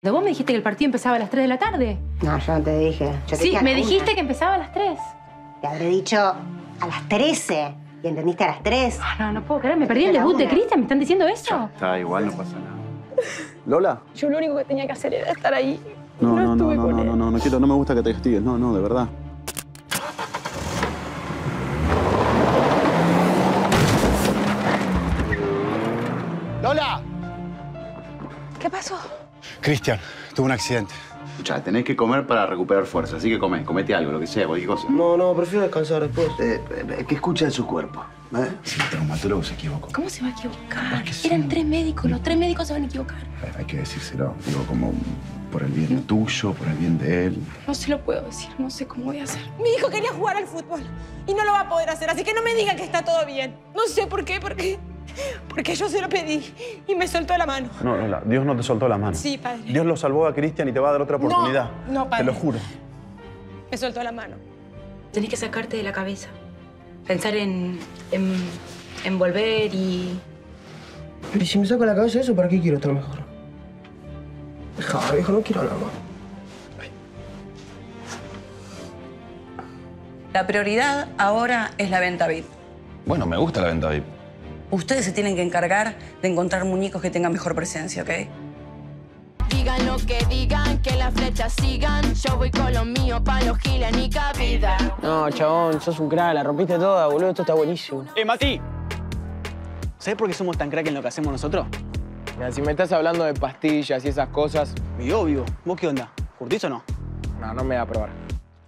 Vos me dijiste que el partido empezaba a las 3 de la tarde. No, yo no te dije. Yo te Sí, dije me dijiste que empezaba a las 3. Te habré dicho a las 13. ¿Y entendiste a las 3? No puedo creer. Me perdí el debut de Cristian. ¿Me están diciendo eso? Está igual, no pasa nada. ¿Lola? Yo lo único que tenía que hacer era estar ahí. No me gusta que te castigues. No, de verdad. ¡Lola! ¿Qué pasó? Cristian, tuvo un accidente. Escuchá, tenés que comer para recuperar fuerza, así que comete algo, lo que sea, cualquier cosa. No, prefiero descansar después. Que escucha de su cuerpo. Si el traumatólogo se equivocó. ¿Cómo se va a equivocar? Porque sí. Eran 3 médicos. Los 3 médicos se van a equivocar. Hay que decírselo. Digo, como por el bien tuyo, por el bien de él. No se lo puedo decir. No sé cómo voy a hacer. Mi hijo quería jugar al fútbol y no lo va a poder hacer, así que no me diga que está todo bien. No sé por qué, porque yo se lo pedí y me soltó la mano. No, Lola, Dios no te soltó la mano. Sí, padre. Dios lo salvó a Cristian y te va a dar otra oportunidad. No, padre. Te lo juro. Me soltó la mano. Tenés que sacarte de la cabeza. Pensar en volver y... Y si me saco la cabeza eso, ¿para qué quiero estar mejor? Viejo, no quiero nada más. La prioridad ahora es la venta VIP. Bueno, me gusta la venta VIP. Ustedes se tienen que encargar de encontrar muñecos que tengan mejor presencia, ¿ok? Digan lo que digan, que las flechas sigan. Yo voy con lo mío, pa' los giles ni cabida. No, chabón, sos un crack, la rompiste toda, boludo. Esto está buenísimo. Mati! ¿Sabés por qué somos tan crack en lo que hacemos nosotros? Mira, si me estás hablando de pastillas y esas cosas... Y obvio. ¿Vos qué onda? ¿Curtís o no? No me va a probar.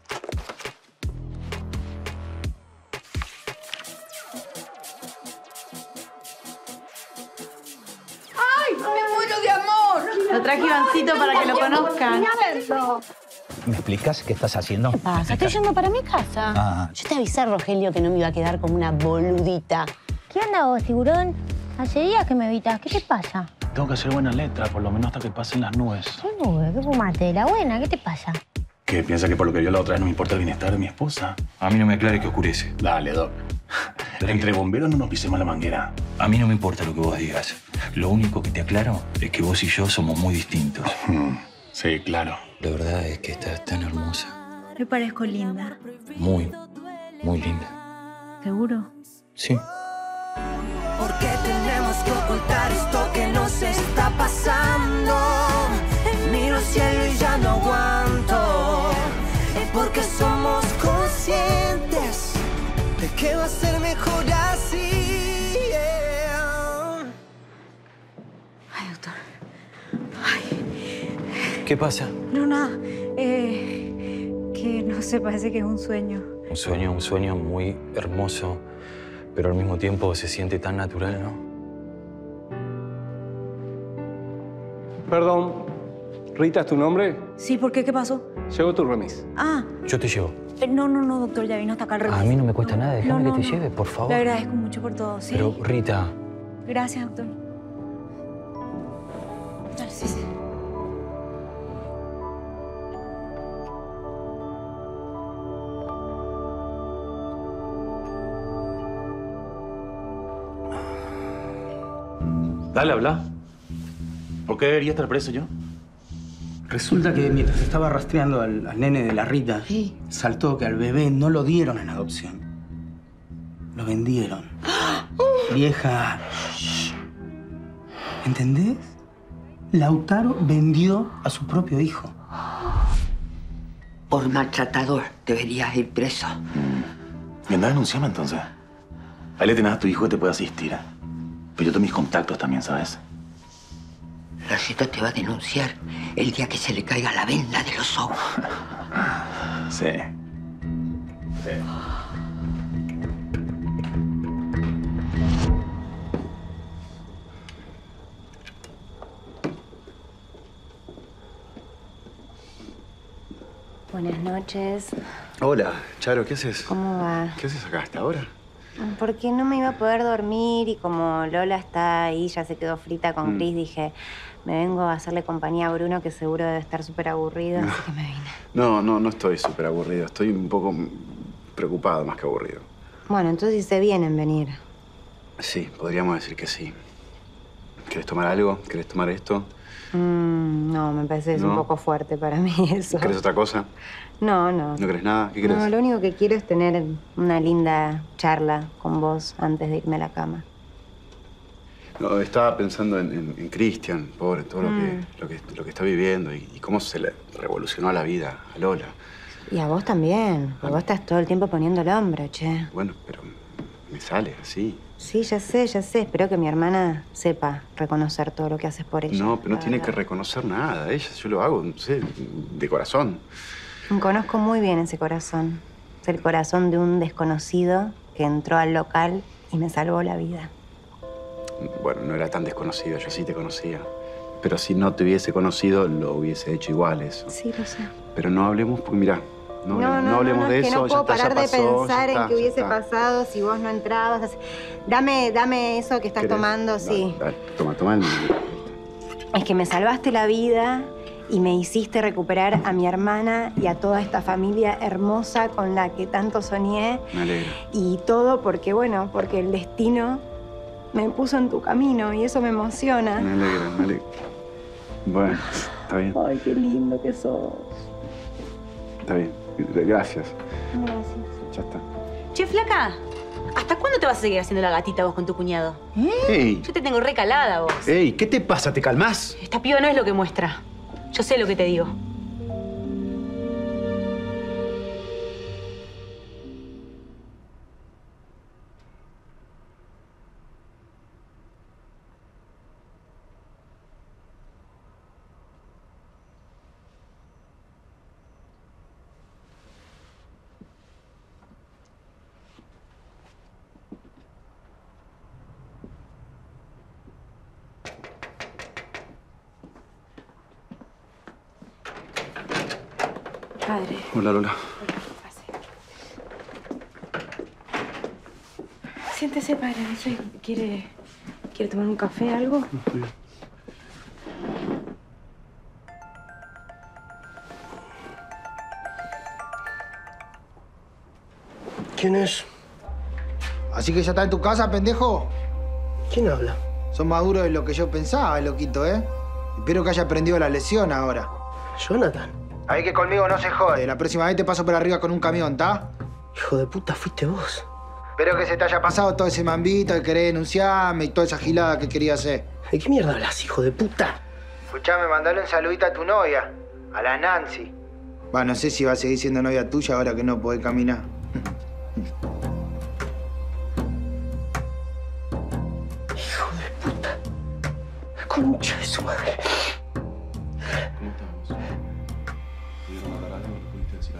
¡Me muero de amor! Lo traje Ivancito para que lo conozcan. ¿Me explicas qué estás haciendo? ¿Qué pasa? Estoy yendo para mi casa. Ah. Yo te avisé, Rogelio, que no me iba a quedar como una boludita. ¿Qué onda vos, tiburón? Hace días que me evitas. ¿Qué te pasa? Tengo que hacer buena letra, por lo menos hasta que pasen las nubes. ¿Qué nube? ¿Qué fumaste? ¿De la buena? ¿Qué te pasa? ¿Qué? ¿Piensa que por lo que vio la otra vez no me importa el bienestar de mi esposa? A mí no me aclare que oscurece. Dale, Doc. Entre bomberos no nos pisemos la manguera. A mí no me importa lo que vos digas. Lo único que te aclaro es que vos y yo somos muy distintos. Sí, claro. La verdad es que estás tan hermosa. Me parezco linda. Muy, muy linda. ¿Seguro? Sí. ¿Por qué tenemos que ocultar esto que nos está pasando? Miro el cielo y ya no aguanto. Porque somos conscientes de que va a ser mejor así. Ay, doctor. ¿Qué pasa? No, nada. Que no sé, parece que es un sueño. Un sueño muy hermoso, pero al mismo tiempo se siente tan natural, ¿no? Perdón, ¿Rita es tu nombre? Sí, ¿por qué? ¿Qué pasó? Llegó tu remis. Ah, Yo te llevo. no, doctor, ya vino hasta acá el remis. A mí no me cuesta nada, déjame No, que te lleve, por favor. Le agradezco mucho por todo, ¿sí? Pero, Rita... Gracias, doctor. Dale, sí. Dale, habla. ¿Por qué debería estar preso yo? Resulta que mientras estaba rastreando al nene de la Rita, saltó que al bebé no lo dieron en adopción. Lo vendieron. Vieja. ¿Entendés? Lautaro vendió a su propio hijo. Por maltratador deberías ir preso. Y anda, denunciame entonces. Ahí le tenés a tu hijo que te puede asistir. Pero yo tengo mis contactos también, ¿sabes? La Rita te va a denunciar el día que se le caiga la venda de los ojos. Sí. Buenas noches. Hola, Charo, ¿qué haces? ¿Cómo va? ¿Qué haces acá hasta ahora? Porque no me iba a poder dormir y como Lola está ahí, ya se quedó frita con Cris, dije, me vengo a hacerle compañía a Bruno, que seguro debe estar súper aburrido, así que me vine. No estoy súper aburrido. Estoy un poco preocupado más que aburrido. Bueno, entonces se vienen venir. Sí, podríamos decir que sí. ¿Querés tomar algo? ¿Querés tomar esto? No, me parece que es un poco fuerte para mí eso. ¿Querés otra cosa? No. ¿No querés nada? ¿Qué querés? No, lo único que quiero es tener una linda charla con vos antes de irme a la cama. No, estaba pensando en Cristian, pobre, todo lo que está viviendo y cómo se le revolucionó la vida a Lola. Y a vos también, porque vos estás todo el tiempo poniendo el hombro, che. Bueno, pero me sale así. Sí, ya sé. Espero que mi hermana sepa reconocer todo lo que haces por ella. No, pero no tiene que reconocer nada. Yo lo hago, no sé, de corazón. Conozco muy bien ese corazón. Es el corazón de un desconocido que entró al local y me salvó la vida. Bueno, no era tan desconocido, yo sí te conocía. Pero si no te hubiese conocido, lo hubiese hecho igual eso. Sí, lo sé. Pero no hablemos, porque mirá, no hablemos de es que eso. no puedo parar de pensar en qué hubiese ya está. pasado si vos no entrabas. Dame eso que estás ¿Querés? tomando, sí. Dale, toma el... Es que me salvaste la vida y me hiciste recuperar a mi hermana y a toda esta familia hermosa con la que tanto soñé. Me alegro. Y todo porque, bueno, porque el destino me puso en tu camino y eso me emociona. Me alegro. Bueno, está bien. Ay, qué lindo que sos. Está bien. Gracias. Gracias. Ya está. Che, flaca, ¿hasta cuándo te vas a seguir haciendo la gatita vos con tu cuñado? ¡Ey! Yo te tengo recalada vos. ¡Ey! ¿Qué te pasa? ¿Te calmás? Esta piba no es lo que muestra. Yo sé lo que te digo. Padre. Hola, Lola. Siéntese, padre. No sé, ¿quiere tomar un café, algo? Estoy bien. ¿Quién es? ¿Así que ya está en tu casa, pendejo? ¿Quién habla? Son más duros de lo que yo pensaba, loquito, ¿eh? Espero que haya aprendido la lección ahora. Jonathan. Ahí que conmigo no se jode. La próxima vez te paso por arriba con un camión, ¿tá? Hijo de puta, fuiste vos. Espero que se te haya pasado todo ese mambito de querer denunciarme y toda esa gilada que quería hacer. ¿De qué mierda hablas, hijo de puta? Escuchame, mandale un saludito a tu novia, a la Nancy. Va, no sé si va a seguir siendo novia tuya ahora que no podés caminar. Hijo de puta. Concha de su madre. ¿Cómo estás? ¿Pudieron hablar algo? ¿Le pudiste decir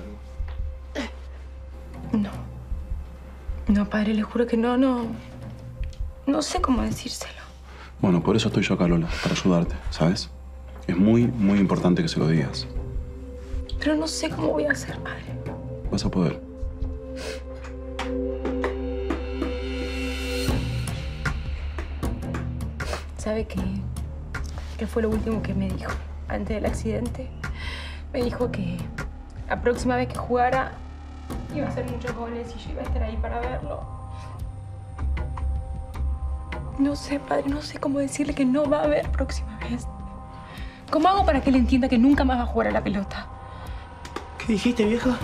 algo? No, padre, le juro que no sé cómo decírselo. Bueno, por eso estoy yo acá, Lola, para ayudarte, ¿sabes? Es muy, muy importante que se lo digas. Pero no sé cómo voy a hacer, padre. Vas a poder. ¿Sabe qué fue lo último que me dijo antes del accidente? Me dijo que la próxima vez que jugara iba a hacer muchos goles y yo iba a estar ahí para verlo. No sé, padre, no sé cómo decirle que no va a haber próxima vez. ¿Cómo hago para que él entienda que nunca más va a jugar a la pelota? ¿Qué dijiste, vieja?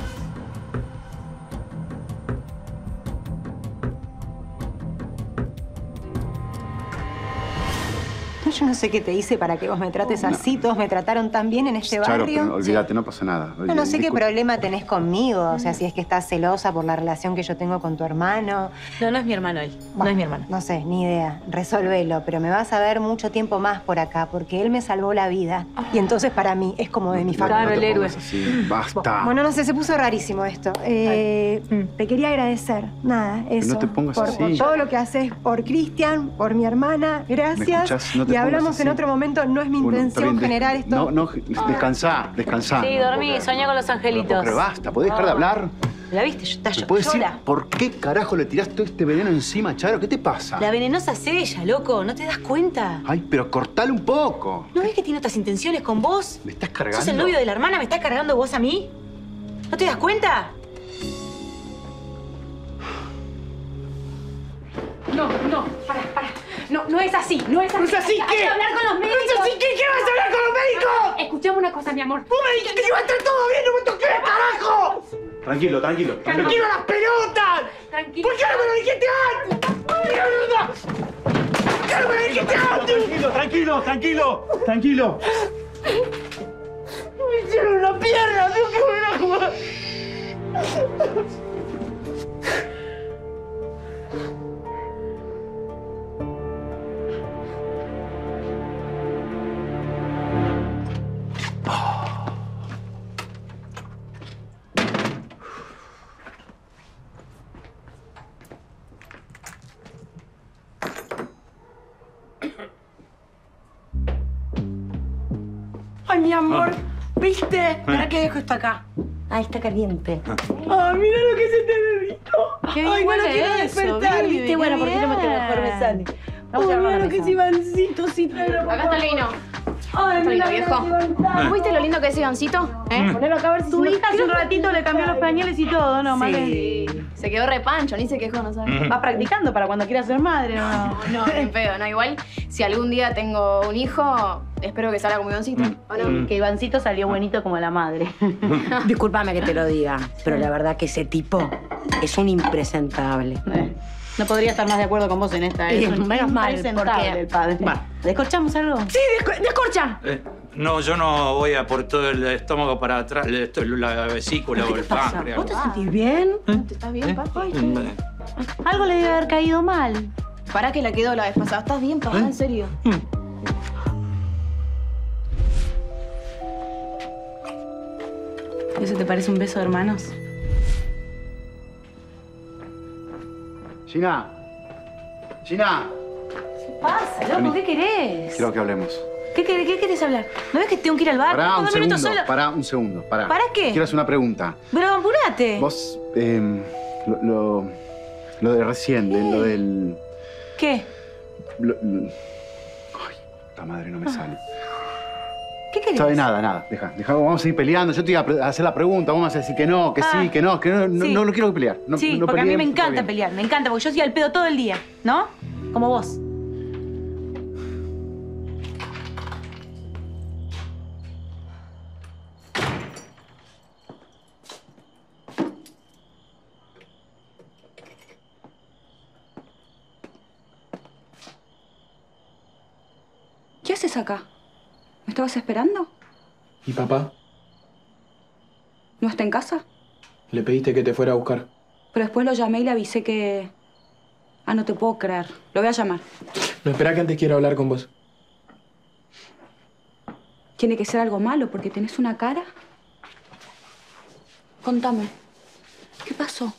Yo no sé qué te hice para que vos me trates así. Todos me trataron tan bien en este Charo, barrio. pero olvídate, no pasa nada. No sé qué problema tenés conmigo. O sea, si es que estás celosa por la relación que yo tengo con tu hermano. No es mi hermano él. No es mi hermano. No sé, ni idea. Resolvelo. Pero me vas a ver mucho tiempo más por acá porque él me salvó la vida. Y entonces para mí es como de mi familia. Claro, el héroe. Sí, basta. Bueno, no sé, se puso rarísimo esto. Te quería agradecer. Nada, eso. no te pongas por así. todo lo que haces por Cristian, por mi hermana. Gracias. ¿Me escuchás? No te y pongas hablamos así. en otro momento. No es mi Bueno, intención está bien, generar esto. No, descansá. Sí, dormí, soñé con los angelitos. Pero basta, ¿podés dejar de hablar? ¿La viste? Está ¿Me puedes decir llora. por qué carajo le tirás todo este veneno encima, Charo? ¿Qué te pasa? La venenosa es ella, loco. ¿No te das cuenta? Ay, pero cortale un poco. ¿No ves que tiene otras intenciones con vos? ¿Me estás cargando? ¿Sos el novio de la hermana? ¿Me estás cargando vos a mí? ¿No te das cuenta? No, para. no es así, no es así. ¿No es así Hay qué? que hablar con los médicos. ¿No es así qué? ¿Qué vas a hablar con los médicos? Escuchame una cosa, mi amor. Vos me dijiste que iba a estar todo bien, no me toqué, carajo. Tranquilo, tranquilo. ¡No quiero las pelotas! Tranquilo. ¿Por qué no me lo dijiste antes? ¿Por qué no me lo dijiste antes? Tranquilo, tranquilo, tranquilo. Me hicieron una pierna, tengo que volver a jugar. Ay, mi amor, ¿viste? ¿Para qué dejo esto acá? Ay, está caliente. Ay, mira lo que se te derritó. Qué bien Ay, no lo huele quiero eso, despertar, Vivi, ¿viste? qué Bueno, porque no me bien. mejor me sale. Vamos a Ay, llevarlo a mira la lo que es mesa. Ivancito, sí, tráelo. Acá está el vino. Ay, Está mira, lindo, viejo. ¿Viste lo lindo que es Ivancito? Ponelo acá a ver si Tu se hija hace un ratito le cambió los pañales y todo, ¿no, Malena? Sí. Se quedó repancho, ni se quejó, no sabes. Va practicando para cuando quiera ser madre, ¿no? No, ni pedo, no. Igual, si algún día tengo un hijo, espero que salga como Ivancito, ¿o no? Que Ivancito salió buenito como la madre. Discúlpame que te lo diga, pero la verdad que ese tipo es un impresentable. No podría estar más de acuerdo con vos en esta. Menos mal, Impresentable porque... el padre. ¿Descorchamos algo? Sí, descorcha. No, yo no voy a por todo el estómago para atrás, la vesícula o el páncreas. ¿Vos te sentís bien? ¿Te estás bien, papá? Algo le debe haber caído mal. Pará que la quedó la vez pasada. ¿Estás bien, papá? ¿En serio? ¿Eso te parece un beso de hermanos? Gina. Gina. ¿Qué pasa, loco? ¿Qué querés? Quiero que hablemos. ¿Qué querés hablar? ¿No ves que tengo que ir al bar? Pará un 2 minutos segundo, sola. pará un segundo, pará. ¿Para qué? Quiero hacer una pregunta. Pero apurate. Vos, lo de recién, lo del... ¿Qué? Ay, puta madre, no me sale. ¿Qué querés? ¿Sabes? Nada. Deja, vamos a seguir peleando. Yo te iba a hacer la pregunta, vos me vas a decir que no, que sí, que no, que no, sí. no quiero pelear. No, Sí, no porque a mí me peleemos, está encanta bien. pelear, me encanta, porque yo soy al pedo todo el día, ¿no? Como vos. ¿Qué haces acá? ¿Me estabas esperando? ¿Y papá? ¿No está en casa? Le pediste que te fuera a buscar. Pero después lo llamé y le avisé que... Ah, no te puedo creer. Lo voy a llamar. No, espera que antes quiero hablar con vos. Tiene que ser algo malo porque tenés una cara. Contame. ¿Qué pasó?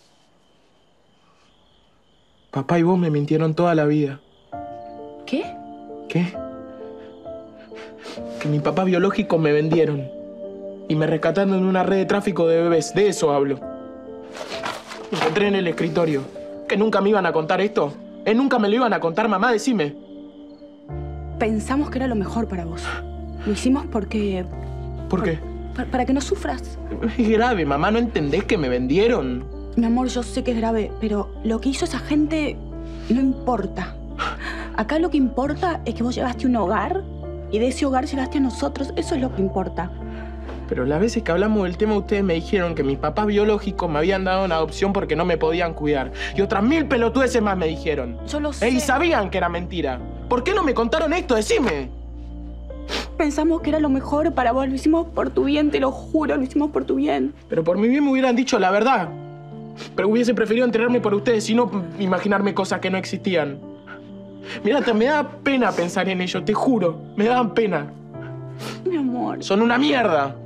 Papá y vos me mintieron toda la vida. ¿Qué? ¿Qué? Que mi papá biológico me vendieron. Y me rescataron en una red de tráfico de bebés. De eso hablo. Me encontré en el escritorio. ¿Que nunca me iban a contar esto? ¿Nunca me lo iban a contar, mamá? Decime. Pensamos que era lo mejor para vos. Lo hicimos porque... ¿Por qué? Para que no sufras. Es grave, mamá. ¿No entendés que me vendieron? Mi amor, yo sé que es grave, pero lo que hizo esa gente no importa. Acá lo que importa es que vos llegaste a un hogar y de ese hogar llegaste a nosotros. Eso es lo que importa. Pero las veces que hablamos del tema, ustedes me dijeron que mis papás biológicos me habían dado una adopción porque no me podían cuidar. Y otras 1000 pelotudeces más me dijeron. Yo lo sé. Y sabían que era mentira. ¿Por qué no me contaron esto? Decime. Pensamos que era lo mejor para vos. Lo hicimos por tu bien, te lo juro. Lo hicimos por tu bien. Pero por mi bien me hubieran dicho la verdad. Pero hubiese preferido enterarme por ustedes y no imaginarme cosas que no existían. Mira, me da pena pensar en ello, te juro. Me daban pena. Mi amor. Son una mierda.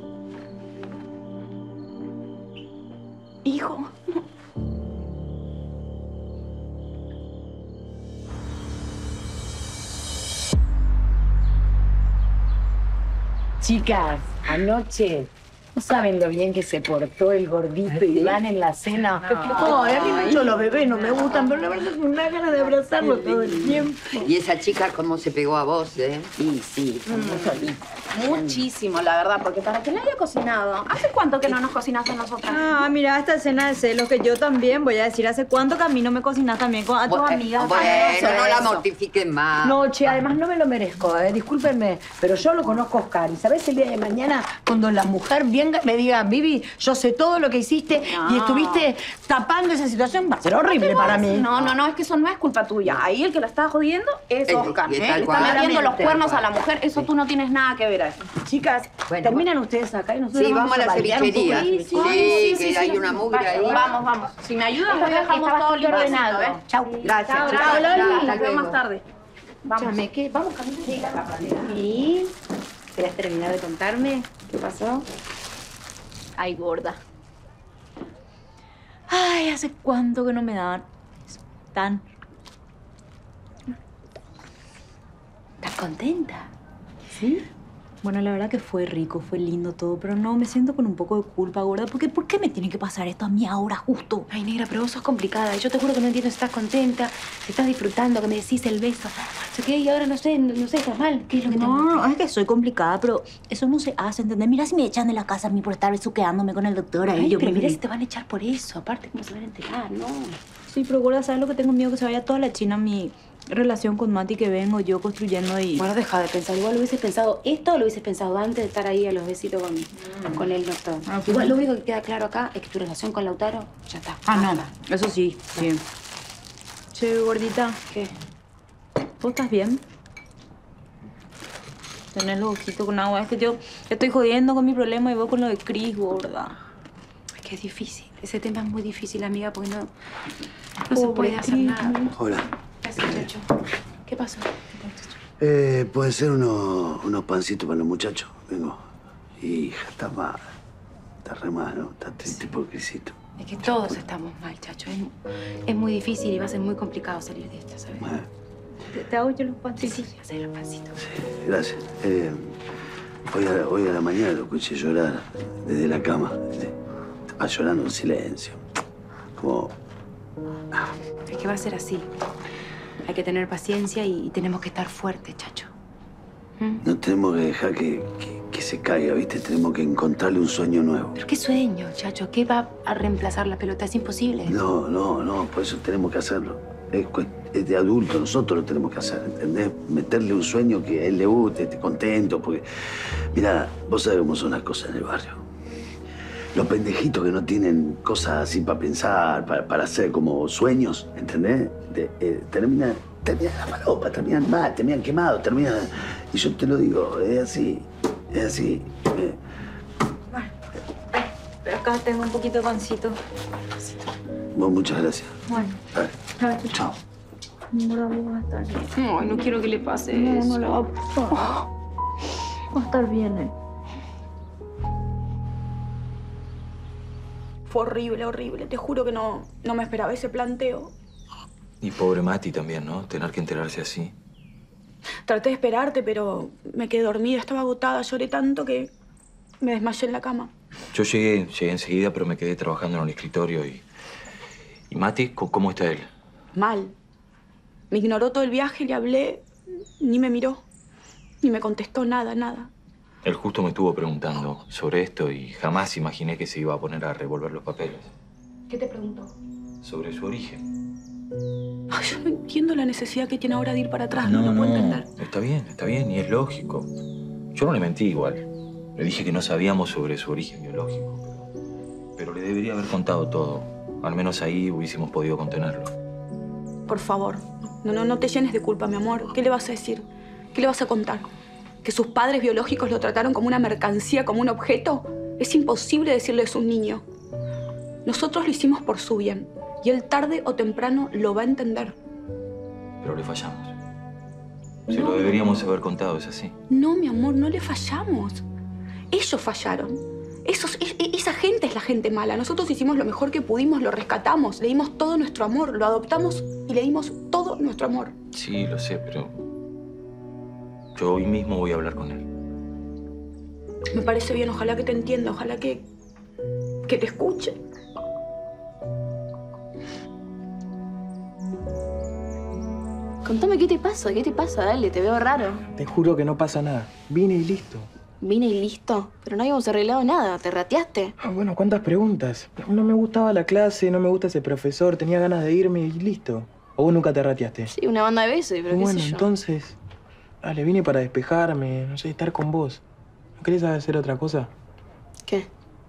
Hijo. No. Chicas, anoche No saben lo bien que se portó el gordito Iván en la cena. No, a mí mucho los bebés no me gustan, pero la verdad es que me da ganas de abrazarlo todo el tiempo. Y esa chica cómo se pegó a vos, ¿eh? Sí, mucho lindo. Muchísimo, la verdad, porque para que le haya cocinado. ¿Hace cuánto que no nos cocinas a nosotras? Ah, mira, esta escena de celos que yo también voy a decir. ¿Hace cuánto que a mí no me cocinas también con a tus amigas? Bueno, no la mortifiquen más. No, che, además no me lo merezco, discúlpenme, pero yo lo conozco a Oscar. Y sabés, el día de mañana, cuando la mujer venga, me diga, Vivi, yo sé todo lo que hiciste y estuviste tapando esa situación, va a ser horrible para mí. No, es que eso no es culpa tuya. Ahí el que la está jodiendo es Oscar. y Le tal está cual. metiendo los cuernos a la mujer. Eso tú no tienes nada que ver ahí. Chicas, terminan ustedes acá y nosotros Sí, vamos a la bailar un poco. cevichería. Sí, que hay una mugre ahí. Vamos. Si me ayudan, voy dejamos todo ordenado. Chau. Gracias. Chao, Chao, Loli. hasta Nos vemos luego. más tarde. Escúchame, ¿qué? ¿Vamos caminando? ¿Y? ¿Querés terminar de contarme qué pasó? Ay, gorda. Ay, ¿hace cuánto que no me daban tan... ¿Estás contenta? ¿Sí? Bueno, la verdad que fue rico, fue lindo todo, pero no, me siento con un poco de culpa, gorda. ¿Por qué me tiene que pasar esto a mí ahora justo? Ay, negra, pero vos sos complicada. Y yo te juro que no entiendo si estás contenta, si estás disfrutando, que me decís el beso. O sea, ¿qué? Y ahora no sé, estás mal. ¿Qué es lo que No, es que soy complicada, pero eso no se hace, ¿entendés? Mira si me echan de la casa a mí por estar besuqueándome con el doctor ahí. Ay, yo pero me- mira si te van a echar por eso. Aparte, ¿cómo se van a enterar? No. Sí, pero gorda, ¿sabes lo que tengo miedo? Que se vaya toda la China mi relación con Mati que vengo yo construyendo y... Bueno, deja de pensar. Igual lo hubieses pensado esto o lo hubieses pensado antes de estar ahí a los besitos con el doctor. Igual lo único que queda claro acá es que tu relación con Lautaro ya está. no, eso sí, sí. Che, gordita. ¿Qué? ¿Vos estás bien? Tenés los ojitos con agua. Es que yo estoy jodiendo con mi problema y vos con lo de Cris, gorda. Es que es difícil. Ese tema es muy difícil, amiga, porque no se puede hacer nada. Hola. Gracias, Chacho. ¿Qué pasó? Puede ser unos pancitos para los muchachos. Vengo. Hija, está mal. Está re mal, ¿no? Está triste por Crisito. Es que todos estamos mal, Chacho. Es muy difícil y va a ser muy complicado salir de esta, ¿sabes? ¿Te hago yo los pancitos? Sí, hacer los pancitos. Gracias. Hoy a la mañana lo escuché llorar desde la cama. Estaba llorando en silencio. Como... Es que va a ser así. Hay que tener paciencia y tenemos que estar fuertes, Chacho. No tenemos que dejar que se caiga, ¿viste? Tenemos que encontrarle un sueño nuevo. ¿Pero qué sueño, Chacho? ¿Qué va a reemplazar la pelota? Es imposible. No, por eso tenemos que hacerlo. Es de adulto, nosotros lo tenemos que hacer, ¿entendés? Meterle un sueño que a él le guste, esté contento, porque... Mirá, vos sabés cómo son las cosas en el barrio. Los pendejitos que no tienen cosas así para pensar, para hacer como sueños, ¿entendés? Terminan la malopa, terminan mal, terminan quemados, terminan... Y yo te lo digo, es así, es así. Pero acá tengo un poquito de pancito. Bueno, muchas gracias. Bueno. Dale. Chao. Gorda, vos vas a estar bien. Ay, no quiero que le pase No, eso. no le va a pasar. Va a estar bien, Fue horrible. Te juro que no me esperaba ese planteo. Y pobre Mati también, ¿no? Tener que enterarse así. Traté de esperarte, pero me quedé dormida. Estaba agotada. Lloré tanto que me desmayé en la cama. Yo llegué enseguida, pero me quedé trabajando en el escritorio y... ¿Y Mati? ¿Cómo está él? Mal. Me ignoró todo el viaje, le hablé, ni me miró. Ni me contestó nada. Él justo me estuvo preguntando sobre esto y jamás imaginé que se iba a poner a revolver los papeles. ¿Qué te preguntó? Sobre su origen. Ay, yo no entiendo la necesidad que tiene ahora de ir para atrás. No lo puedo entender. Está bien, y es lógico. Yo no le mentí igual. Le dije que no sabíamos sobre su origen biológico. Pero le debería haber contado todo. Al menos ahí hubiésemos podido contenerlo. Por favor, no te llenes de culpa, mi amor. ¿Qué le vas a decir? ¿Qué le vas a contar? ¿Que sus padres biológicos lo trataron como una mercancía, como un objeto? Es imposible decirle eso a un niño. Nosotros lo hicimos por su bien. Y él tarde o temprano lo va a entender. Pero le fallamos. Se lo deberíamos haber contado, ¿es así? No, mi amor, no le fallamos. Ellos fallaron. Esa gente es la gente mala. Nosotros hicimos lo mejor que pudimos, lo rescatamos, le dimos todo nuestro amor, lo adoptamos y le dimos todo nuestro amor. Sí, lo sé, pero... Yo hoy mismo voy a hablar con él. Me parece bien, ojalá que te entienda, ojalá que te escuche. Contame qué te pasa, dale, te veo raro. Te juro que no pasa nada. Vine y listo. Vine y listo, pero no habíamos arreglado nada, ¿te rateaste? Ah, bueno, ¿cuántas preguntas? No me gustaba la clase, no me gusta ese profesor, tenía ganas de irme y listo. ¿O vos nunca te rateaste? Sí, una banda de besos, pero bueno, qué sé yo. entonces, dale, vine para despejarme, no sé, estar con vos. ¿No querés hacer otra cosa? ¿Qué?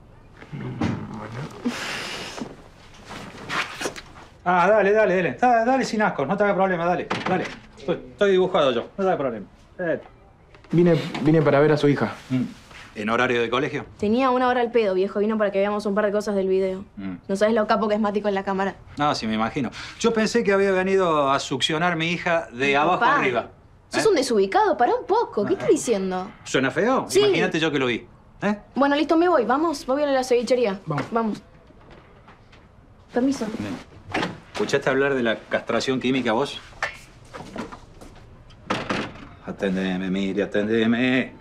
Ah, dale sin asco, no te hagas problema, dale. Estoy dibujado yo, no te hagas problema. Vine para ver a su hija. ¿En horario de colegio? Tenía una hora al pedo, viejo. Vino para que veamos un par de cosas del video. No sabes lo capo que es Mati con la cámara. No, sí, me imagino. Yo pensé que había venido a succionar mi hija de abajo Papá, arriba. Sos un desubicado, pará un poco. ¿Qué estás diciendo? ¿Suena feo? Sí. Imagínate yo que lo vi. Bueno, listo, me voy. Vamos, voy a la cevichería. Vamos. Permiso. ¿Escuchaste hablar de la castración química vos? Atendeme, Miri, atendeme.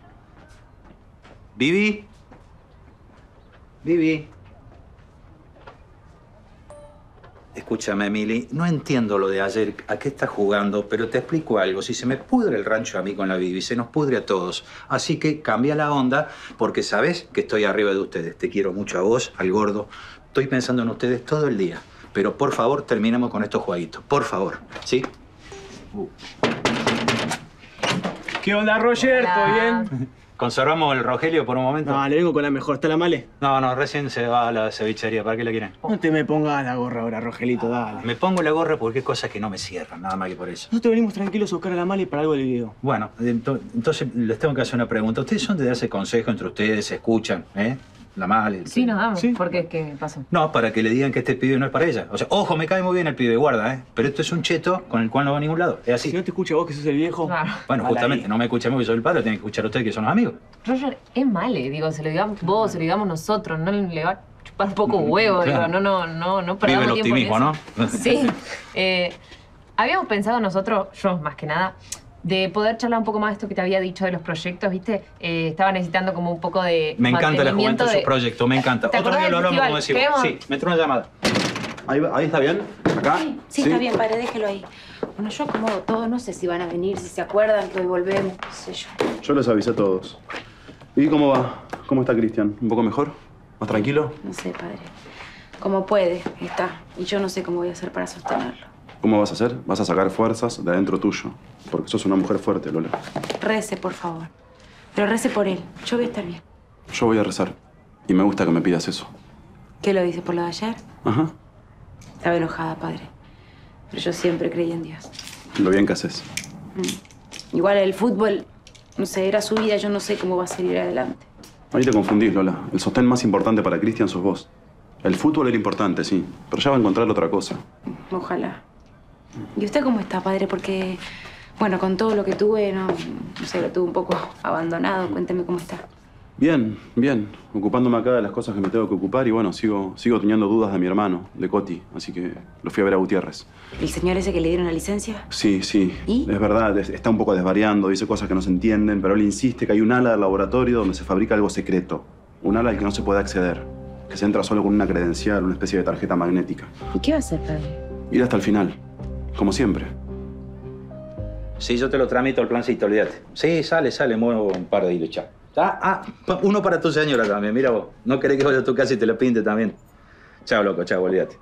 Vivi. Escúchame, Mili, no entiendo lo de ayer, a qué estás jugando, pero te explico algo. Si se me pudre el rancho a mí con la Vivi, se nos pudre a todos. Así que cambia la onda, porque sabes que estoy arriba de ustedes. Te quiero mucho a vos, al gordo. Estoy pensando en ustedes todo el día. Pero por favor, terminemos con estos jueguitos. Por favor, ¿sí? ¿Qué onda, Roger? ¿Todo bien? ¿Conservamos el Rogelio por un momento? No, le vengo con la mejor. ¿Está la Male? No, recién se va a la cevichería. ¿Para qué la quieren? No te me pongas la gorra ahora, Rogelito, dale. Me pongo la gorra porque hay cosas que no me cierran, nada más que por eso. No te venimos tranquilos a buscar a la Male para algo del video. Bueno, entonces les tengo que hacer una pregunta. ¿Ustedes son de darse consejo entre ustedes? ¿Se escuchan? La Male. Sí, nos damos. ¿Sí? ¿Por qué? ¿Qué pasó? No, para que le digan que este pibe no es para ella. O sea, ojo, me cae muy bien el pibe, guarda, Pero esto es un cheto con el cual no va a ningún lado. Es así. Si no te escucha vos, que sos el viejo. Claro. Bueno, justamente, no me escucha a mí que soy el padre, tienen que escuchar a ustedes que son los amigos. Roger, es Male, digo, se lo digamos vos, se lo digamos nosotros, no le va a chupar un poco huevo, Claro. digo, no perdamos Vive el tiempo en optimismo, ¿no? eso. Sí. Habíamos pensado nosotros, yo más que nada, de poder charlar un poco más de esto que te había dicho de los proyectos, ¿viste? Estaba necesitando como un poco de Me encanta la mantenimiento juventud, su proyecto, me encanta. ¿Te Otro acordás día lo del hablamos como festival? decimos. Sí, me entró una llamada. Ahí está bien. ¿Acá? Sí, está bien, padre, déjelo ahí. Bueno, yo acomodo todo, no sé si van a venir, si se acuerdan que hoy volvemos, qué sé yo. Yo les avisé a todos. ¿Y cómo va? ¿Cómo está Cristian? ¿Un poco mejor? ¿Más tranquilo? No sé, padre. Como puede, está. Y yo no sé cómo voy a hacer para sostenerlo. ¿Cómo vas a hacer? Vas a sacar fuerzas de adentro tuyo. Porque sos una mujer fuerte, Lola. Rece, por favor. Pero rece por él. Yo voy a estar bien. Yo voy a rezar. Y me gusta que me pidas eso. ¿Qué lo dice por lo de ayer? Ajá. Estaba enojada, padre. Pero yo siempre creí en Dios. Lo bien que haces. Igual el fútbol, no sé, era su vida. Yo no sé cómo va a salir adelante. Ahí te confundís, Lola. El sostén más importante para Cristian sos vos. El fútbol era importante, sí. Pero ya va a encontrar otra cosa. Ojalá. ¿Y usted cómo está, padre? Porque, bueno, con todo lo que tuve, no sé, lo tuve un poco abandonado. Cuénteme cómo está. Bien, bien. Ocupándome acá de las cosas que me tengo que ocupar y bueno, sigo teniendo dudas de mi hermano, de Coti. Así que lo fui a ver a Gutiérrez. ¿El señor ese que le dieron la licencia? Sí. ¿Y? Es verdad, está un poco desvariando, dice cosas que no se entienden, pero él insiste que hay un ala del laboratorio donde se fabrica algo secreto. Un ala al que no se puede acceder. Que se entra solo con una credencial, una especie de tarjeta magnética. ¿Y qué va a hacer, padre? Ir hasta el final. Como siempre. Sí, yo te lo tramito el plancito, olvídate. Sí, sale, muevo un par de hilos, chao. Uno para tu señora también, mira vos. No querés que vaya a tu casa y te lo pinte también. Chao, loco, chao, olvídate.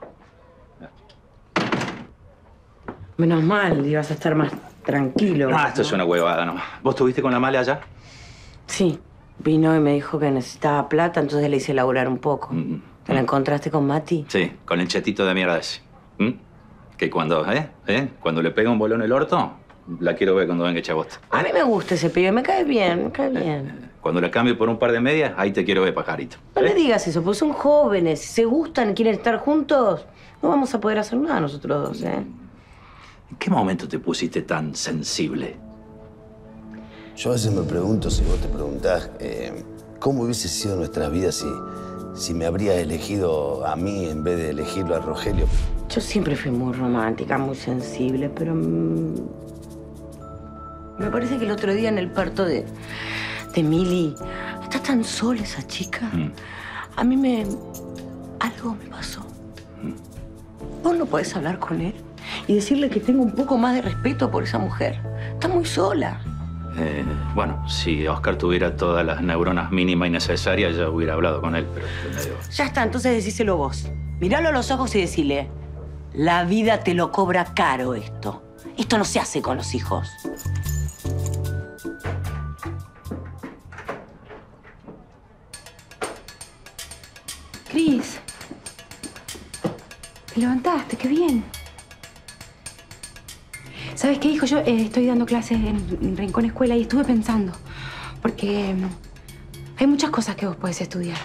Menos mal, ibas a estar más tranquilo. Esto es una huevada nomás. ¿Vos estuviste con la Male allá? Sí, vino y me dijo que necesitaba plata, entonces le hice laburar un poco. ¿Te la encontraste con Mati? Sí, con el chetito de mierda ese. Que cuando le pega un bolón el orto, la quiero ver cuando venga Chabosta. A mí me gusta ese pibe, me cae bien. Cuando la cambio por un par de medias, ahí te quiero ver, pajarito. No le digas eso, pues son jóvenes. Si se gustan y quieren estar juntos, no vamos a poder hacer nada nosotros dos, ¿eh? ¿En qué momento te pusiste tan sensible? Yo a veces me pregunto, si vos te preguntás, ¿cómo hubiese sido nuestras vidas si me habrías elegido a mí en vez de elegirlo a Rogelio? Yo siempre fui muy romántica, muy sensible, pero me parece que el otro día en el parto de Mili Está tan sola esa chica. A mí algo me pasó. Vos no podés hablar con él y decirle que tengo un poco más de respeto por esa mujer. Está muy sola. Bueno, si Oscar tuviera todas las neuronas mínimas y necesarias, ya hubiera hablado con él, pero medio... Ya está, entonces decíselo vos. Míralo a los ojos y decile, la vida te lo cobra caro esto. Esto no se hace con los hijos. Cris, te levantaste, qué bien. ¿Sabes qué, hijo? Yo estoy dando clases en Rincón Escuela y estuve pensando. Porque hay muchas cosas que vos podés estudiar.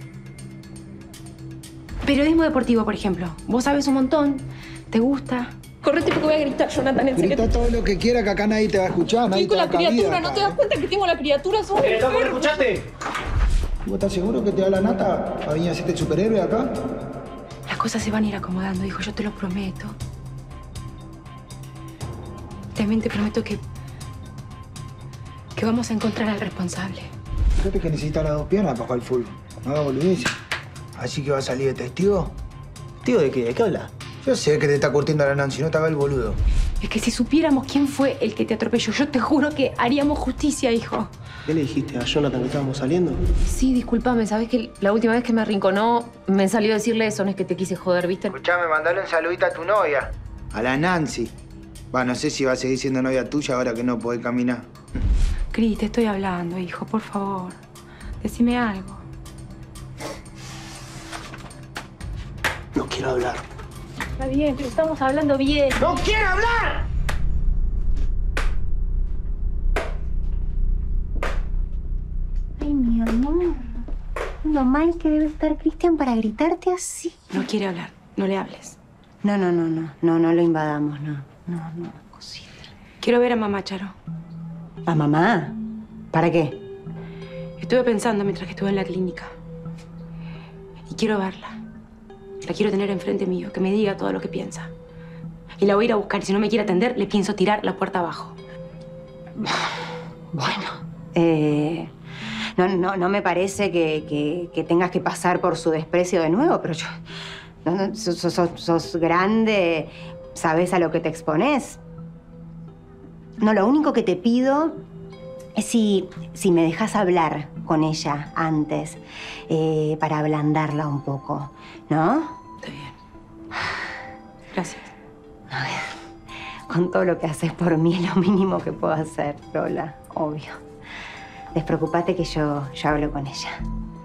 Periodismo deportivo, por ejemplo. Vos sabés un montón, te gusta. Correte porque voy a gritar, Jonathan. Grita todo lo que quiera, que acá nadie te va a escuchar, nadie te va a Estoy con la criatura, cabida, ¿no te das cuenta que tengo la criatura? Sos ¿Loco, me escuchaste? ¿Vos estás seguro que te da la nata a venir a hacerte el superhéroe acá? Las cosas se van a ir acomodando, hijo, yo te lo prometo. También te prometo que vamos a encontrar al responsable. Fíjate que necesitas las dos piernas para jugar al fútbol. No hagas boludeces. Así que va a salir de testigo. ¿Testigo de qué? ¿De qué habla? Yo sé que te está curtiendo a la Nancy, no te hagas el boludo. Es que si supiéramos quién fue el que te atropelló, yo te juro que haríamos justicia, hijo. ¿Qué le dijiste a Jonathan que estábamos saliendo? Sí, discúlpame, ¿sabes que la última vez que me arrinconó me salió a decirle eso? No es que te quise joder, ¿viste? Escuchame, mandale un saludito a tu novia. A la Nancy. Va, no sé si va a seguir siendo novia tuya ahora que no podés caminar. Cris, te estoy hablando, hijo, por favor. Decime algo. No quiero hablar. Está bien, pero estamos hablando bien. ¡No quiero hablar! Ay, mi amor. Lo mal que debe estar Cristian para gritarte así. No quiere hablar, no le hables. No lo invadamos, no, cosita. Quiero ver a mamá, Charo. ¿A mamá? ¿Para qué? Estuve pensando mientras que estuve en la clínica. Y quiero verla. La quiero tener enfrente mío, que me diga todo lo que piensa. Y la voy a ir a buscar y si no me quiere atender, le pienso tirar la puerta abajo. Bueno. No me parece que tengas que pasar por su desprecio de nuevo, pero yo... sos grande, sabes a lo que te expones. No, lo único que te pido es si me dejas hablar con ella antes, para ablandarla un poco, ¿no? Está bien. Gracias. A ver, con todo lo que haces por mí es lo mínimo que puedo hacer, Lola, obvio. Despreocúpate que yo hablo con ella.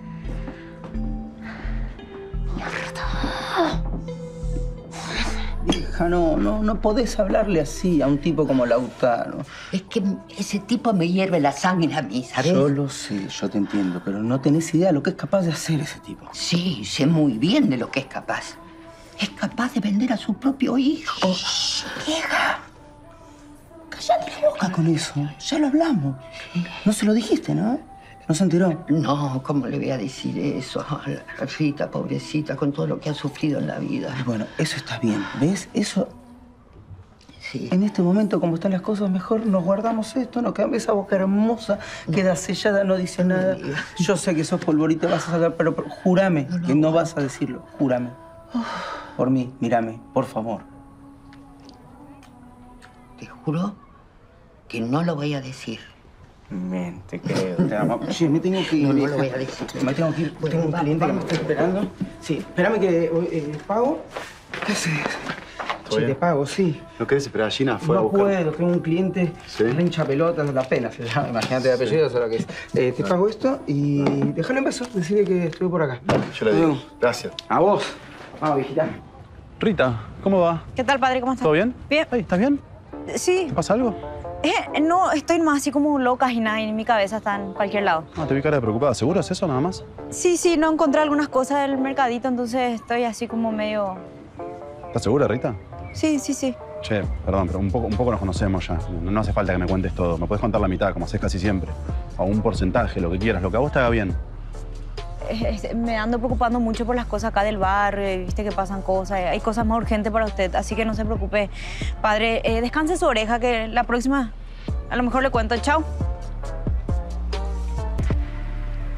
Hija, no podés hablarle así a un tipo como Lautaro. Es que ese tipo me hierve la sangre a mí, ¿sabes? Yo lo sé, yo te entiendo, pero no tenés idea de lo que es capaz de hacer ese tipo. Sí, sé muy bien de lo que es capaz. Es capaz de vender a su propio hijo. ¡Vieja! Cállate la boca con eso. Ya lo hablamos. No se lo dijiste, ¿no? ¿No se enteró? No, ¿cómo le voy a decir eso a la Rita, pobrecita, con todo lo que ha sufrido en la vida? Bueno, eso está bien, ¿ves? Eso... Sí. En este momento, como están las cosas, mejor nos guardamos esto, nos quedamos. Esa boca hermosa queda sellada, no dice nada. Yo sé que sos polvorita, vas a sacar, pero júrame que no vas a decirlo. Júrame. Por mí, mírame, por favor. Te juro que no lo voy a decir. Ven, te creo, te amo. Sí, me tengo que ir. No lo voy a decir. Me tengo que ir. Tengo un cliente que me está esperando. Sí, espérame que pago. ¿Qué haces? Sí, te pago, sí. ¿No querés esperar a Gina? Fue a No buscar. puedo, tengo un cliente re hincha pelotas, la pena se llama. Imagínate de apellido, eso es lo que es. Te pago esto y déjalo en beso, decirle que estuve por acá. Yo le digo. Gracias. A vos. Vamos, viejita. Rita, ¿cómo va? ¿Qué tal, padre? ¿Cómo estás? ¿Todo bien? Bien. Ay, ¿estás bien? Sí. ¿Te pasa algo? No, estoy más así como loca y nada, y en mi cabeza está en cualquier lado. Ah, te vi cara de preocupada. ¿Seguro es eso nada más? Sí, no encontré algunas cosas del mercadito, entonces estoy así como medio... ¿Estás segura, Rita? Sí. Che, perdón, pero un poco nos conocemos ya. No hace falta que me cuentes todo. Me puedes contar la mitad, como haces casi siempre. O un porcentaje, lo que quieras, lo que a vos te haga bien. Me ando preocupando mucho por las cosas acá del barrio, viste que pasan cosas. Hay cosas más urgentes para usted, así que no se preocupe. Padre, descanse su oreja, que la próxima a lo mejor le cuento. Chao.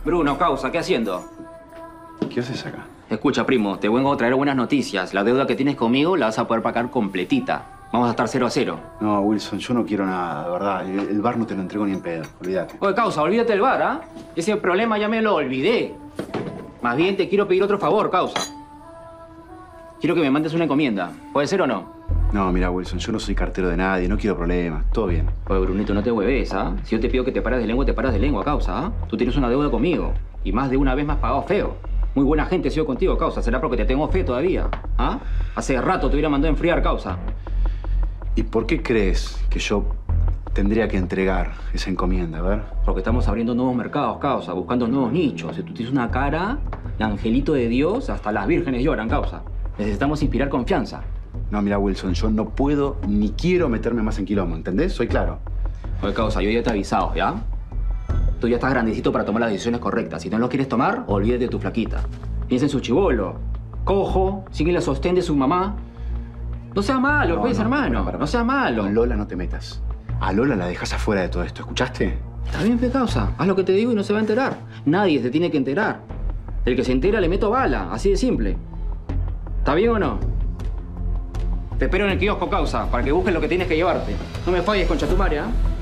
Bruno, causa, ¿qué haciendo? ¿Qué haces acá? Escucha, primo, te vengo a traer buenas noticias. La deuda que tienes conmigo la vas a poder pagar completita. Vamos a estar 0-0. No, Wilson, yo no quiero nada, de verdad. El bar no te lo entrego ni en pedo, olvídate. Oye, causa, olvídate del bar, ¿ah? Ese problema ya me lo olvidé. Más bien te quiero pedir otro favor, causa. Quiero que me mandes una encomienda. ¿Puede ser o no? No, mira, Wilson, yo no soy cartero de nadie, no quiero problemas. Todo bien. Oye, Brunito, no te hueves, ¿ah? Si yo te pido que te pares de lengua, te paras de lengua, causa, ¿ah? Tú tienes una deuda conmigo. Y más de una vez me has pagado feo. Muy buena gente he sido contigo, causa. ¿Será porque te tengo fe todavía? ¿Ah? Hace rato te hubiera mandado a enfriar, causa. ¿Y por qué crees que yo tendría que entregar esa encomienda? A ver. Porque estamos abriendo nuevos mercados, causa. Buscando nuevos nichos. Si tú tienes una cara de angelito de Dios, hasta las vírgenes lloran, causa. Necesitamos inspirar confianza. No, mira, Wilson, yo no puedo ni quiero meterme más en quilombo, ¿entendés? Soy claro. Oye, causa, yo ya te he avisado, ¿ya? Tú ya estás grandecito para tomar las decisiones correctas. Si no lo quieres tomar, olvídate de tu flaquita. Piensa en su chibolo. Cojo, sigue la sostén de su mamá. No seas malo, pues, hermano. No seas malo. Con Lola no te metas. A Lola la dejas afuera de todo esto, ¿escuchaste? Está bien, pe causa. Haz lo que te digo y no se va a enterar. Nadie se tiene que enterar. El que se entera le meto bala, así de simple. ¿Está bien o no? Te espero en el kiosco, causa, para que busques lo que tienes que llevarte. No me falles, concha tu madre, ¿ah?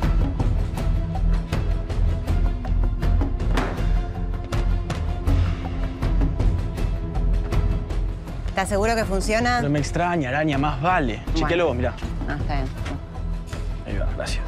¿Estás seguro que funciona? No me extraña, araña, más vale. Bueno. Chequéalo vos, mirá. Ah, está bien. Ahí va, gracias.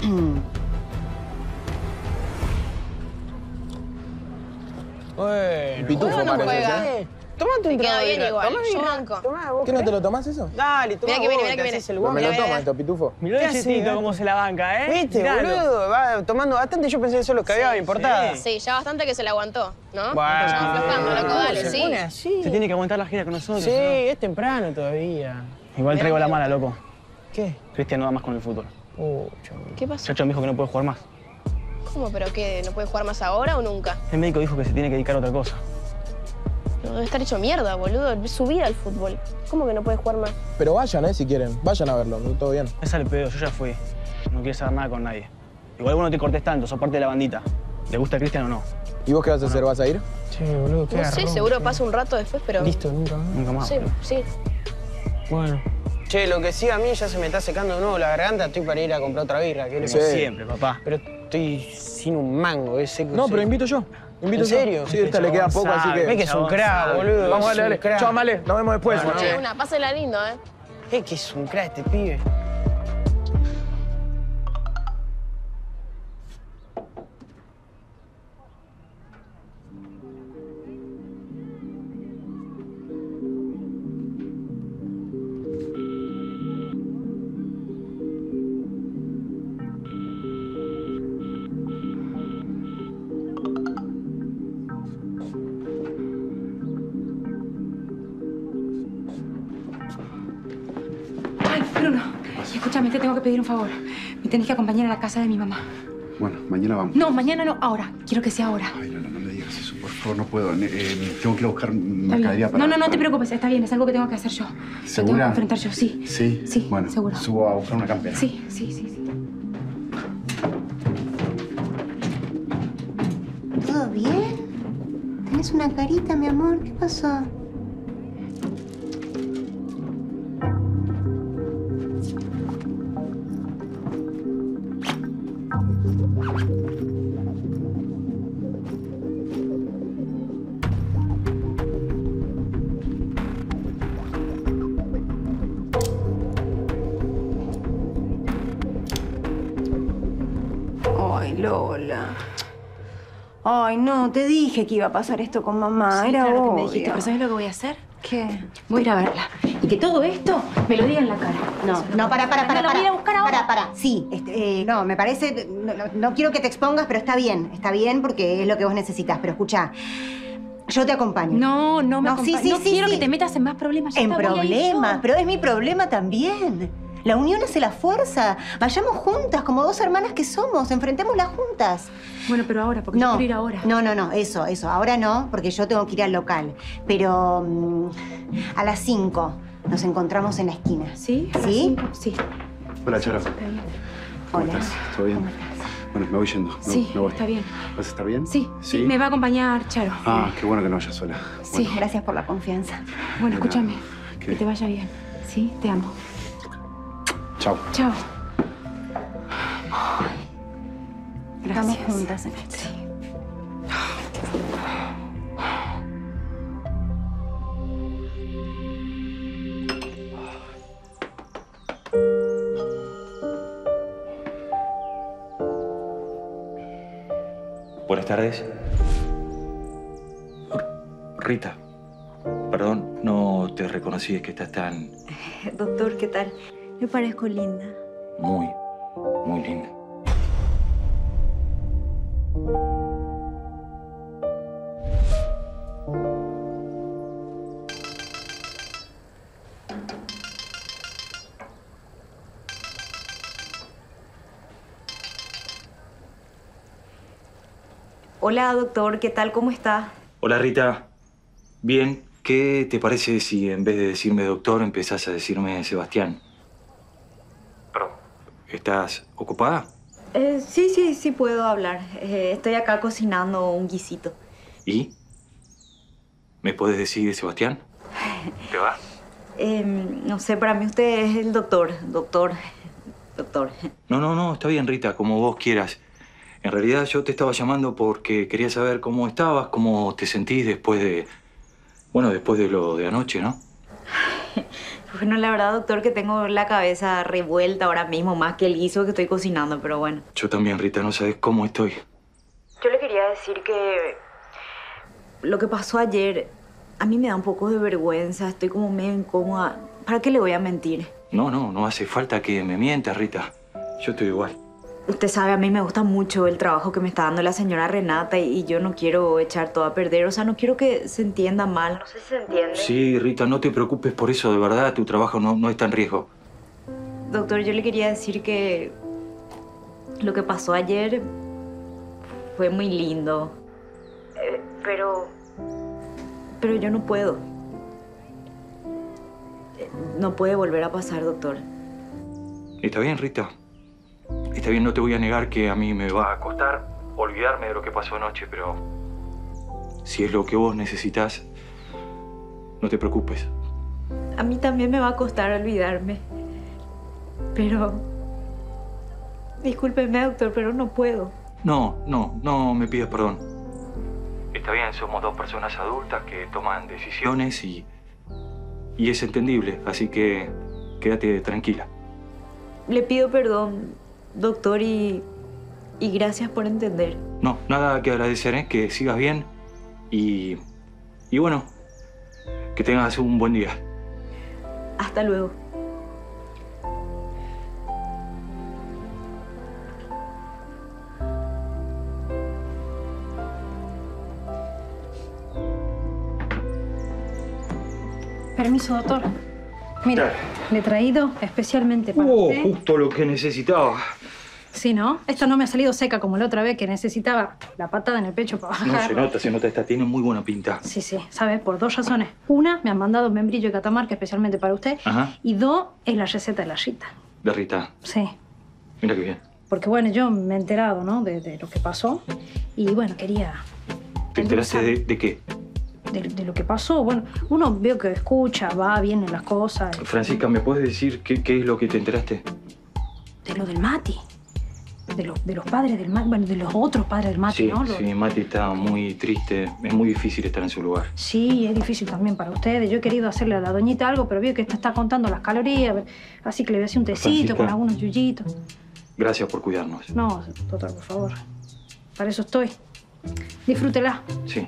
Bueno, Pitufo no parece. Tomate un trago. Queda bien igual. Tomá, Yo birra. banco. Tomá, ¿vos ¿Qué, no te lo tomás eso? Dale, tomá. Mirá que viene, mirá que vos, viene. haces el guapo. Me lo toma esto, Pitufo. Mirá el chetito cómo se la banca, ¿eh? ¿Viste, Miralo. boludo? Va tomando bastante. Yo pensé que eso lo que había importado. Sí, ya bastante que se la aguantó, ¿no? Bueno. Ya aflojando, loco, dale, Se sí. pone así. Se tiene que aguantar la gira con nosotros. Sí, ¿no? es temprano todavía. Igual traigo la mala, loco. ¿Qué? Cristian no va más con el fútbol. ¿Qué pasó? Chacho me dijo que no puede jugar más. ¿Cómo? ¿Pero qué? ¿No puede jugar más ahora o nunca? El médico dijo que se tiene que dedicar a otra cosa. No, debe estar hecho mierda, boludo. Es su vida el fútbol. ¿Cómo que no puede jugar más? Pero vayan, si quieren. Vayan a verlo. Todo bien. Es al pedo, yo ya fui. No quiero saber nada con nadie. Igual vos no te cortes tanto, sos parte de la bandita. ¿Le gusta a Cristian o no? ¿Y vos qué vas a hacer? ¿Vas a ir? Sí, boludo, No sé, seguro pasa un rato después, pero... Listo, nunca más. Nunca más. Sí, sí. Bueno. Che, lo que sí, a mí ya se me está secando de nuevo la garganta. Estoy para ir a comprar otra birra. Como siempre, papá. Pero estoy sin un mango, es seco. No, pero invito yo. ¿En serio? Sí, esta le queda poco, así que... Ves que es un crack, boludo. Vamos, es dale, un crack. Chao, Male. Nos vemos después. Bueno, Che, una, pásela lindo, ¿eh? Es que es un crack este pibe. Ay, Bruno, escúchame, te tengo que pedir un favor. Me tenés que acompañar a la casa de mi mamá. Bueno, mañana vamos. No, mañana no, ahora. Quiero que sea ahora. Ay, Lola, no me digas eso, por favor, no puedo. Tengo que ir a buscar Está mercadería bien. para... No te preocupes, está bien. Es algo que tengo que hacer yo. Lo tengo que ¿Segura? enfrentar yo, sí. Sí. Sí, bueno, seguro. subo a buscar una campera. Sí. ¿Todo bien? ¿Tenés una carita, mi amor? ¿Qué pasó? Ay, Lola. Ay, no, te dije que iba a pasar esto con mamá. Sí, Era claro que me obvio. dijiste, pero ¿sabes lo que voy a hacer? ¿Qué? Voy a ir a verla. Y que todo esto me lo diga en la cara. No, para. ¿Me lo voy a ir a buscar ahora? Para. Sí, no, me parece... No quiero que te expongas, pero está bien porque es lo que vos necesitas. Pero escucha, yo te acompaño. No me sí, acompañes. sí, No sí, quiero sí. que te metas en más problemas. Ya En está, voy a ir problemas, yo. pero es mi problema también. La unión hace la fuerza. Vayamos juntas, como dos hermanas que somos. Enfrentémoslas juntas. Bueno, pero ahora, porque yo quiero ir ahora. No, eso. Ahora no, porque yo tengo que ir al local. Pero a las 5 nos encontramos en la esquina. ¿Sí? ¿Sí? Sí. Hola, Charo. ¿Cómo Hola. estás? ¿Todo bien? Bueno, me voy yendo. Sí, me voy. está bien. ¿Vas a estar bien? Sí, me va a acompañar Charo. Ah, qué bueno que no vayas sola. Sí, Gracias por la confianza. Bueno, escúchame. ¿Qué? Que te vaya bien. Sí, te amo. Chao. Chao. Estamos Gracias. juntas en esto. Sí. Buenas tardes. Rita, perdón, no te reconocí, es que estás tan... Doctor, ¿qué tal? Me parezco linda. muy linda. Hola, doctor, ¿qué tal? ¿Cómo está? Hola, Rita. Bien, ¿qué te parece si en vez de decirme doctor empezás a decirme Sebastián? Perdón, ¿estás ocupada? Sí puedo hablar. Estoy acá cocinando un guisito. ¿Y? ¿Me puedes decir Sebastián? ¿Te va? No sé, para mí usted es el doctor. Doctor. No, está bien, Rita, como vos quieras. En realidad yo te estaba llamando porque quería saber cómo estabas, cómo te sentís después de... Bueno, después de lo de anoche, ¿no? Bueno, la verdad, doctor, que tengo la cabeza revuelta ahora mismo, más que el guiso que estoy cocinando, pero bueno. Yo también, Rita, no sabes cómo estoy. Yo le quería decir que lo que pasó ayer a mí me da un poco de vergüenza, estoy como medio incómoda. ¿Para qué le voy a mentir? No hace falta que me mientas, Rita. Yo estoy igual. Usted sabe, a mí me gusta mucho el trabajo que me está dando la señora Renata y yo no quiero echar todo a perder. O sea, no quiero que se entienda mal. No sé si se entiende. Sí, Rita, no te preocupes por eso, de verdad. Tu trabajo no está en riesgo. Doctor, yo le quería decir que lo que pasó ayer fue muy lindo. Pero yo no puedo. No puede volver a pasar, doctor. Está bien, Rita. Está bien, no te voy a negar que a mí me va a costar olvidarme de lo que pasó anoche, pero si es lo que vos necesitas, no te preocupes. A mí también me va a costar olvidarme. Pero... Discúlpeme, doctor, pero no puedo. No me pidas perdón. Está bien, somos dos personas adultas que toman decisiones y es entendible, así que quédate tranquila. Le pido perdón, doctor, y gracias por entender. No, nada que agradecer, ¿eh? Que sigas bien y bueno, que tengas un buen día. Hasta luego. Permiso, doctor. Mira, le he traído especialmente para usted. Justo lo que necesitaba. Sí, ¿no? Esta no me ha salido seca como la otra vez que necesitaba la patada en el pecho para bajar. No, se nota. Esta tiene muy buena pinta. Sí, ¿sabes? Por dos razones. Una, me han mandado un membrillo de Catamarca especialmente para usted. Ajá. Y dos, es la receta de la Rita. De Rita. Sí. Mira qué bien. Porque, bueno, yo me he enterado, ¿no? De lo que pasó. Y, bueno, quería... ¿Te enteraste de qué? De lo que pasó. Bueno, uno veo que escucha, va, vienen las cosas. Francisca, ¿me puedes decir qué es lo que te enteraste? De lo del Mati. De los padres del Mati. Bueno, de los otros padres del Mati, ¿no? Sí, Mati está muy triste. Es muy difícil estar en su lugar. Sí, es difícil también para ustedes. Yo he querido hacerle a la doñita algo, pero veo que esta está contando las calorías. Así que le voy a hacer un tecito Francisca, con algunos yuyitos. Gracias por cuidarnos. No, doctor, por favor. Para eso estoy. Disfrútela. Sí.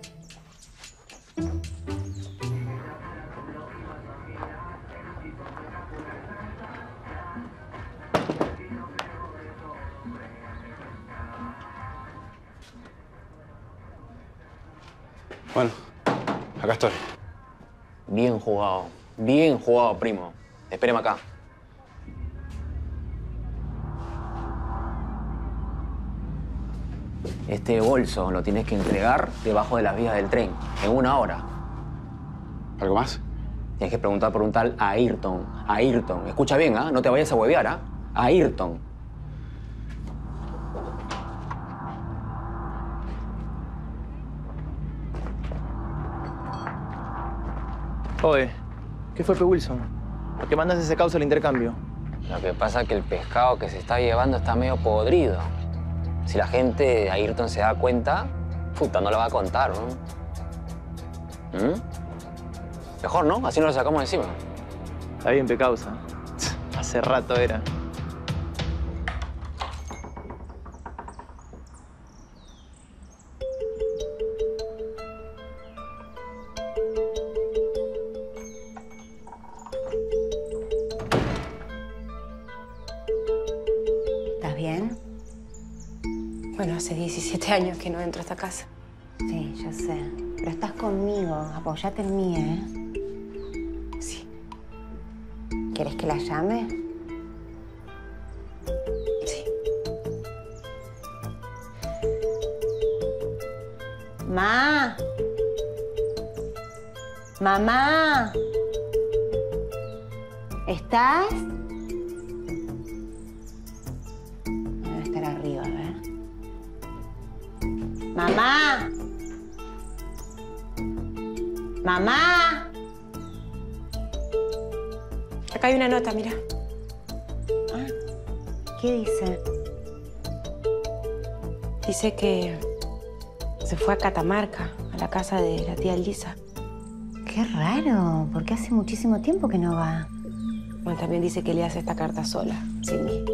Bueno, acá estoy. Bien jugado, primo. Espéreme acá. Este bolso lo tienes que entregar debajo de las vías del tren, en 1 hora. ¿Algo más? Tienes que preguntar por un tal Ayrton. Ayrton. Escucha bien, ¿ah? No te vayas a huevear, ¿ah? Ayrton. Oye, ¿qué fue P. Wilson? ¿Por qué mandas ese causa al intercambio? Lo que pasa es que el pescado que se está llevando está medio podrido. Si la gente de Ayrton se da cuenta, puta, no la va a contar, ¿no? Mejor, ¿no? Así no lo sacamos encima. Está bien, P. causa. Hace rato era. ¿Estás bien? Bueno, hace 17 años que no entro a esta casa. Sí, yo sé. Pero estás conmigo. Apoyate en mí, ¿eh? Sí. ¿Quieres que la llame? Sí. ¡Ma! ¡Mamá! ¿Estás? Debe estar arriba, a ver. ¡Mamá! ¡Mamá! Acá hay una nota, mira. ¿Qué dice? Dice que se fue a Catamarca, a la casa de la tía Elisa. Qué raro, porque hace muchísimo tiempo que no va. Bueno, también dice que le hace esta carta sola, sin mí.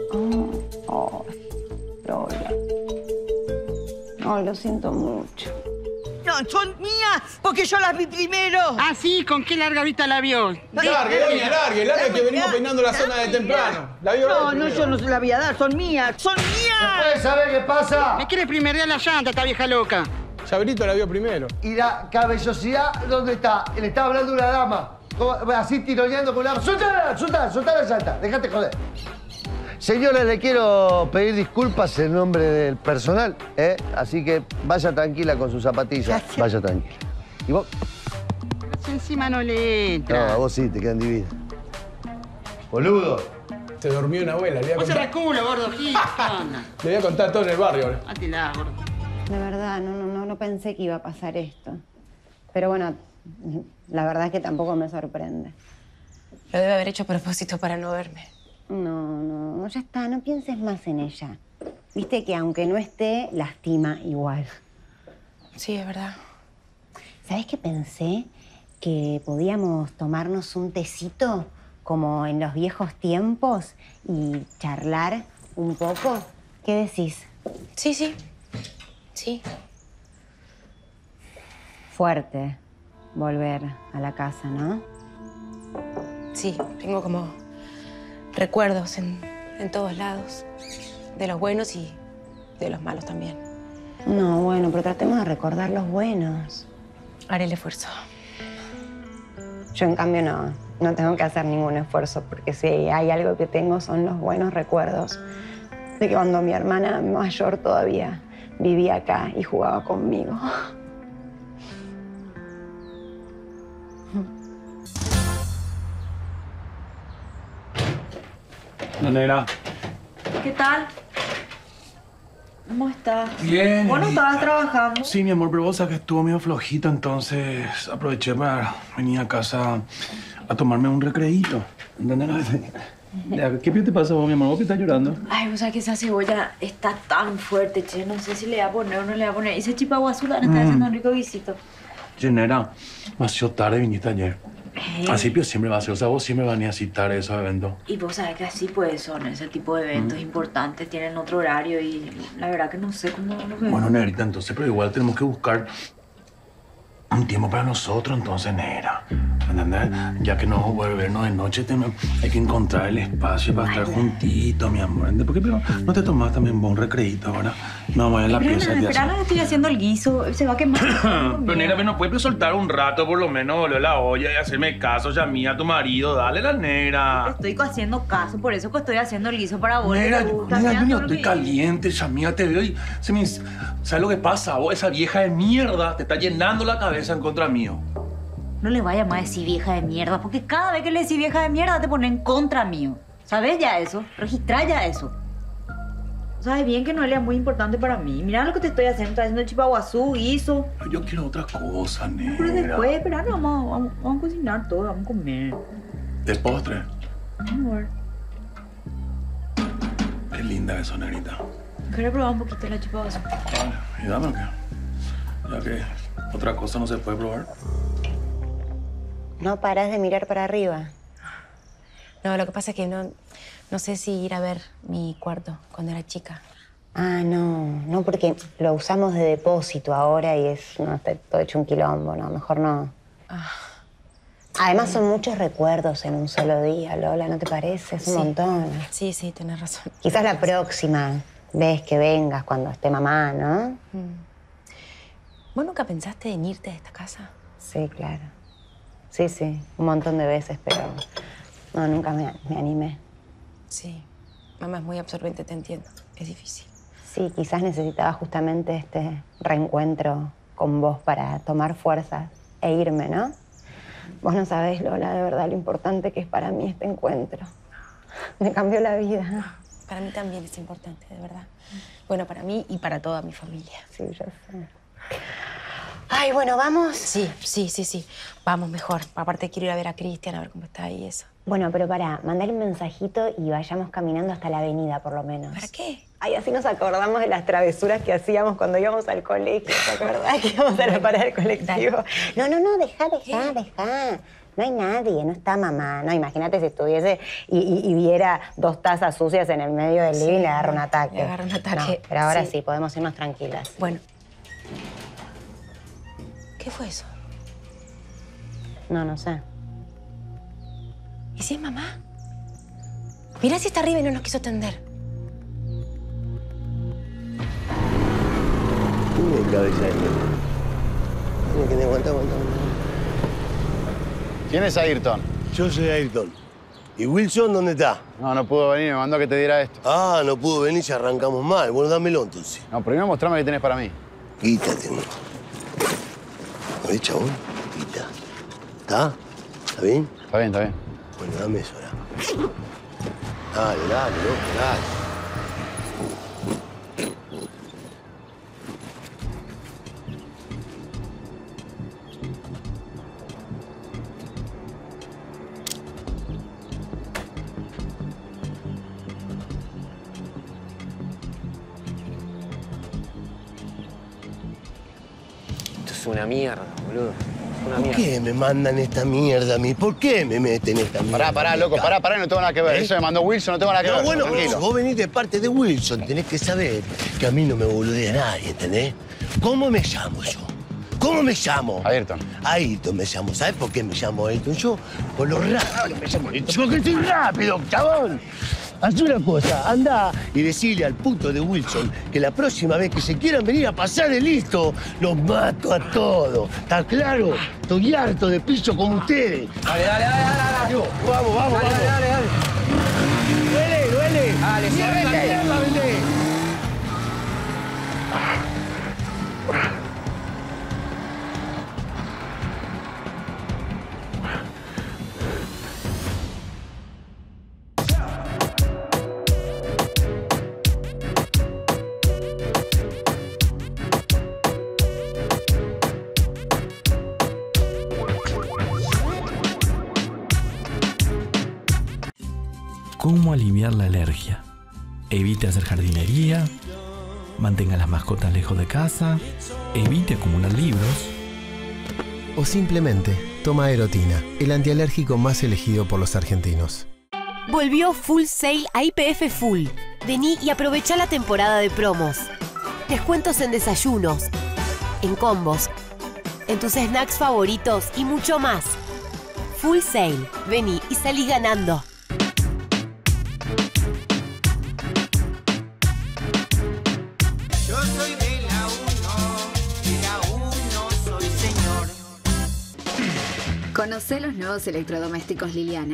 Lola. No, lo siento mucho. No, son mías, porque yo las vi primero. Ah, sí, ¿con qué larga vista la vio? Largue, doña, largue, que venimos peinando la zona de temprano. ¿La vio? No, yo no se la voy a dar, son mías, son mías. ¿Puedes saber qué pasa? Me quiere primerear la llanta, esta vieja loca. Sabrito la vio primero. ¿Y la cabellosidad dónde está? Le estaba hablando una dama. Así tironeando con la... ¡Suelta la llanta! ¡Dejate joder! Señora, le quiero pedir disculpas en nombre del personal, ¿eh? Así que vaya tranquila con sus zapatillas. Gracias. Vaya tranquila. ¿Y vos? Si encima no le entra. No, a vos sí, te quedan divinas. Boludo. Se durmió una abuela, le voy a Vos se contar. reculo, gordo. ¿Qué onda? Le voy a contar todo en el barrio ahora. Hátela, gordo. De verdad, no pensé que iba a pasar esto. Pero bueno, la verdad es que tampoco me sorprende. Lo debe haber hecho a propósito para no verme. No, ya está, no pienses más en ella. Viste que aunque no esté, lastima igual. Sí, es verdad. ¿Sabés qué pensé? Que podíamos tomarnos un tecito, como en los viejos tiempos, y charlar un poco. ¿Qué decís? Sí. Sí. Fuerte volver a la casa, ¿no? Sí, tengo como recuerdos en todos lados. De los buenos y de los malos también. No, bueno, pero tratemos de recordar los buenos. Haré el esfuerzo. Yo, en cambio, no tengo que hacer ningún esfuerzo, porque si hay algo que tengo son los buenos recuerdos de que cuando mi hermana mayor todavía vivía acá y jugaba conmigo. Negra. ¿Qué tal? ¿Cómo estás? Bien. ¿Vos no estabas trabajando? Sí, mi amor, pero vos sabés que estuvo medio flojito, entonces aproveché para venir a casa a tomarme un recreíto. ¿Entendés? ¿Qué te pasa vos, mi amor? ¿Vos que estás llorando? Ay, vos sabés que esa cebolla está tan fuerte, che. No sé si le voy a poner o no le voy a poner. Ese chipaguazulán está haciendo un rico guisito. Nena, demasiado tarde viniste ayer. Así pero siempre va a ser. O sea, vos siempre van a necesitar esos eventos. Y vos sabés que así pues son ese tipo de eventos importantes, tienen otro horario y la verdad que no sé cómo lo veo. Bueno, negrita, entonces, pero igual tenemos que buscar un tiempo para nosotros, entonces, negra. ¿Entendés? Ya que no vamos a poder vernos de noche, hay que encontrar el espacio para estar juntitos, mi amor. ¿Por qué no te tomás también un recreíto ahora? No, vamos a ir a la pieza. Espera, no estoy haciendo el guiso, se va a quemar. Pero, negra, no puedes soltar un rato, por lo menos, volver la olla y hacerme caso, ya mía, a tu marido. Dale, la negra. Estoy haciendo caso, por eso que estoy haciendo el guiso para vos. Negra, yo no estoy caliente, Yamía, te veo y ¿sabes lo que pasa? Vos, esa vieja de mierda, te está llenando la cabeza en contra mío. No le vayas más a decir vieja de mierda, porque cada vez que le decís vieja de mierda te pone en contra mío. ¿Sabés ya eso? Registrá ya eso. Sabes bien que Noelia es muy importante para mí. Mira lo que te estoy haciendo. Estoy haciendo chipaguazú, guiso. Yo quiero otras cosas, negra. Pero después, espera, no, vamos a cocinar todo, vamos a comer. ¿De postre? Amor. Qué linda eso, negrita. Quiero probar un poquito la chipaguazú. Vale, y dame o qué. Ya que otra cosa no se puede probar. No paras de mirar para arriba. No, lo que pasa es que no sé si ir a ver mi cuarto cuando era chica. Ah, no, porque lo usamos de depósito ahora y está todo hecho un quilombo, no, mejor no. Además son muchos recuerdos en un solo día, Lola, ¿no te parece? Es un montón. Sí, tenés razón. Quizás la próxima vez que vengas cuando esté mamá, ¿no? ¿Vos nunca pensaste en irte de esta casa? Sí, claro. Sí, un montón de veces, pero no, nunca me animé. Sí, mamá es muy absorbente, te entiendo. Es difícil. Sí, quizás necesitaba justamente este reencuentro con vos para tomar fuerzas e irme, ¿no? Vos no sabés, Lola, de verdad lo importante que es para mí este encuentro. Me cambió la vida. Para mí también es importante, de verdad. Bueno, para mí y para toda mi familia. Sí, yo sé. Ay, bueno, ¿vamos? Sí. Vamos mejor. Aparte quiero ir a ver a Cristian, a ver cómo está y eso. Bueno, pero pará, mandale un mensajito y vayamos caminando hasta la avenida, por lo menos. ¿Para qué? Ay, así nos acordamos de las travesuras que hacíamos cuando íbamos al colegio. ¿Te acordás que íbamos a la parada del colectivo? No, dejá. No hay nadie, no está mamá. No, imagínate si estuviese y viera 2 tazas sucias en el medio del living y le agarra un ataque. Le agarra un ataque. No, pero ahora sí, podemos irnos tranquilas. Bueno. ¿Qué fue eso? No sé. ¿Y si es mamá? Mirá si está arriba y no nos quiso atender. Tiene cabeza de Tiene que aguantar. ¿Quién es Ayrton? Yo soy Ayrton. ¿Y Wilson dónde está? No pudo venir, me mandó a que te diera esto. Ah, no pudo venir si arrancamos mal. Bueno, dámelo entonces. No, primero mostrame qué tenés para mí. Quítate. Oye, chabón, quita. ¿Está? ¿Está bien? Está bien. Bueno, dame eso ahora. Dale, loco, dale. Es una mierda, boludo. ¿Por qué me mandan esta mierda a mí? ¿Por qué me meten esta mierda? Pará, loco, pará, no tengo nada que ver. Eso me mandó Wilson, no tengo nada que ver. Bueno, tranquilo. vos venís de parte de Wilson, tenés que saber que a mí no me boludea nadie, ¿entendés? ¿Cómo me llamo yo? ¿Cómo me llamo? Ayrton. Ayrton me llamo. ¿Sabes por qué me llamo Ayrton? Yo, por lo rápido me llamo Ayrton. Porque soy rápido, chabón. Haz una cosa, anda y decile al puto de Wilson que la próxima vez que se quieran venir a pasar de listo, los mato a todos. ¿Está claro? Estoy harto de piso como ustedes. Dale. Vamos. Dale. Duele. Dale, mierda, vende. ¿Cómo aliviar la alergia? Evite hacer jardinería, mantenga las mascotas lejos de casa, evite acumular libros. O simplemente toma Erotina, el antialérgico más elegido por los argentinos. Volvió Full Sail a YPF Full. Vení y aprovecha la temporada de promos. Descuentos en desayunos, en combos, en tus snacks favoritos y mucho más. Full Sail. Vení y salí ganando. Conocé los nuevos electrodomésticos Liliana.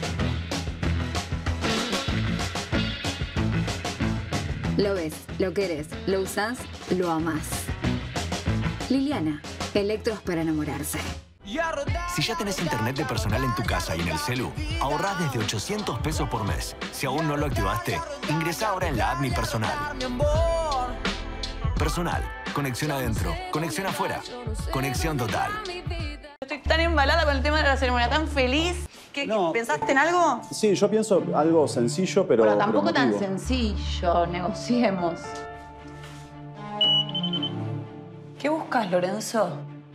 Lo ves, lo querés, lo usás, lo amás. Liliana, electros para enamorarse. Si ya tenés internet de Personal en tu casa y en el celu, ahorrás desde 800 pesos por mes. Si aún no lo activaste, ingresá ahora en la app Mi Personal. Personal. Conexión adentro, conexión afuera, conexión total. Estoy tan embalada con el tema de la ceremonia, tan feliz. ¿Pensaste en algo? Sí, yo pienso algo sencillo, pero Bueno, tampoco pero tan emotivo. sencillo. Negociemos. ¿Qué buscas, Lorenzo?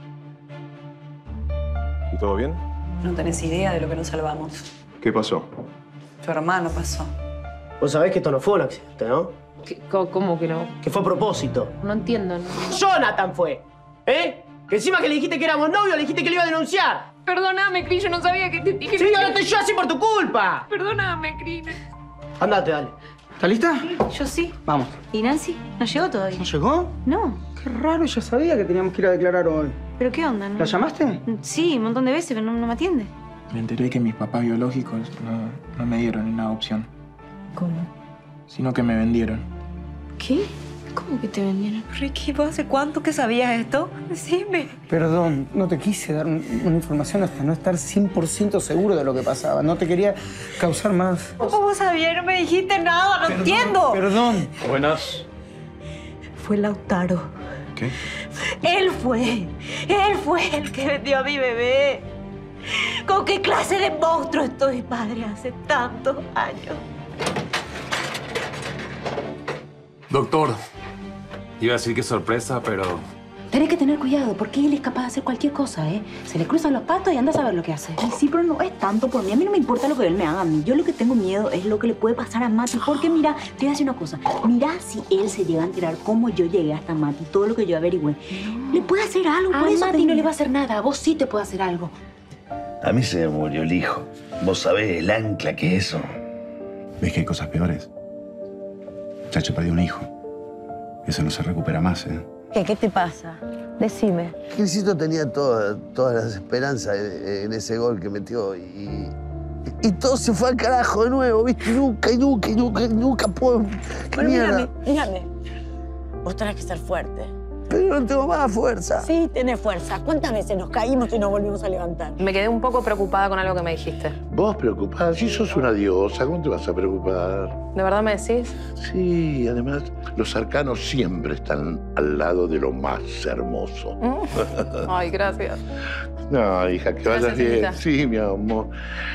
¿Y todo bien? No tenés idea de lo que nos salvamos. ¿Qué pasó? Tu hermano pasó. Vos sabés que esto no fue un accidente, ¿no? ¿Cómo que no? Que fue a propósito. No entiendo. ¡Jonathan fue! ¿Eh? Que encima que le dijiste que éramos novios, le dijiste que le iba a denunciar. Perdóname, Cris, yo no sabía que te dije. Sí, ahora estoy yo así por tu culpa. Perdóname, Cris. Andate, dale. ¿Estás lista? Yo sí. Vamos. ¿Y Nancy? ¿No llegó todavía? ¿No llegó? No. Qué raro, ya sabía que teníamos que ir a declarar hoy. ¿Pero qué onda? ¿No? ¿La llamaste? Sí, un montón de veces, pero no me atiende. Me enteré que mis papás biológicos no me dieron una adopción, ¿Cómo? sino que me vendieron. ¿Qué? ¿Cómo que te vendieron? Ricky, ¿vos hace cuánto que sabías esto? Decime. Perdón, no te quise dar una información hasta no estar 100% seguro de lo que pasaba. No te quería causar más. ¿Cómo sabías? No me dijiste nada, no entiendo. Perdón. Buenas. Fue Lautaro. ¿Qué? Él fue el que vendió a mi bebé. ¿Con qué clase de monstruo estoy, padre, hace tantos años? Doctor, iba a decir que sorpresa, pero... Tenés que tener cuidado, porque él es capaz de hacer cualquier cosa, ¿eh? Se le cruzan los patos y anda a saber lo que hace. Y sí, pero no es tanto por mí. A mí no me importa lo que él me haga a mí. Yo lo que tengo miedo es lo que le puede pasar a Mati. Porque mira, te voy a decir una cosa. Mira si él se llega a enterar cómo yo llegué hasta Mati, todo lo que yo averigüé. Le puede hacer algo. A Mati no le va a hacer nada. A vos sí te puede hacer algo. A mí se me murió el hijo. ¿Vos sabés el ancla que es eso? ¿Ves que hay cosas peores? Chacho perdió un hijo. Eso no se recupera más, ¿eh? ¿Qué te pasa? Decime. Gilcito tenía todas las esperanzas en ese gol que metió y todo se fue al carajo de nuevo, ¿viste? Nunca puedo... Bueno, mierda. mírame. Vos tenés que ser fuerte. Pero no tengo más fuerza. Sí, tenés fuerza. ¿Cuántas veces nos caímos y nos volvimos a levantar? Me quedé un poco preocupada con algo que me dijiste. ¿Vos preocupada? Si sos una diosa, ¿cómo te vas a preocupar? ¿De verdad me decís? Sí, además, los arcanos siempre están al lado de lo más hermoso. Ay, gracias. No, hija, que vayas Gracias, bien. hijita. Sí, mi amor.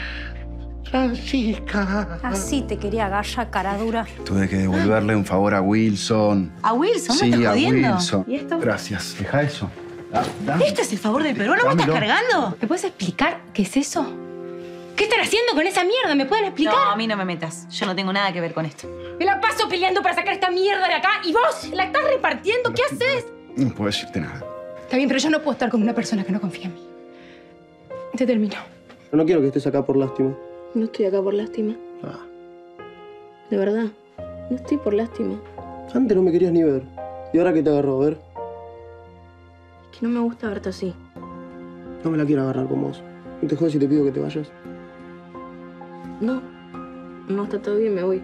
Francisca. Así te quería agarrar, cara dura. Tuve que devolverle un favor a Wilson. ¿A Wilson? ¿Me Sí, estás a jodiendo? Wilson. ¿Y esto? Gracias. Deja eso. Dame. ¿Este es el favor del peruano? ¿Me estás Dámelo. cargando? ¿Me puedes explicar qué es eso? ¿Qué están haciendo con esa mierda? ¿Me pueden explicar? No, a mí no me metas. Yo no tengo nada que ver con esto. Me la paso peleando para sacar esta mierda de acá y vos la estás repartiendo. ¿Qué haces? No puedo decirte nada. Está bien, pero yo no puedo estar con una persona que no confía en mí. Te termino. Yo no quiero que estés acá por lástima. No estoy acá por lástima. De verdad. No estoy por lástima. Antes no me querías ni ver. ¿Y ahora qué te agarró? A ver. Es que no me gusta verte así. No me la quiero agarrar con vos. ¿No te jodes si te pido que te vayas? No. No está todo bien, me voy.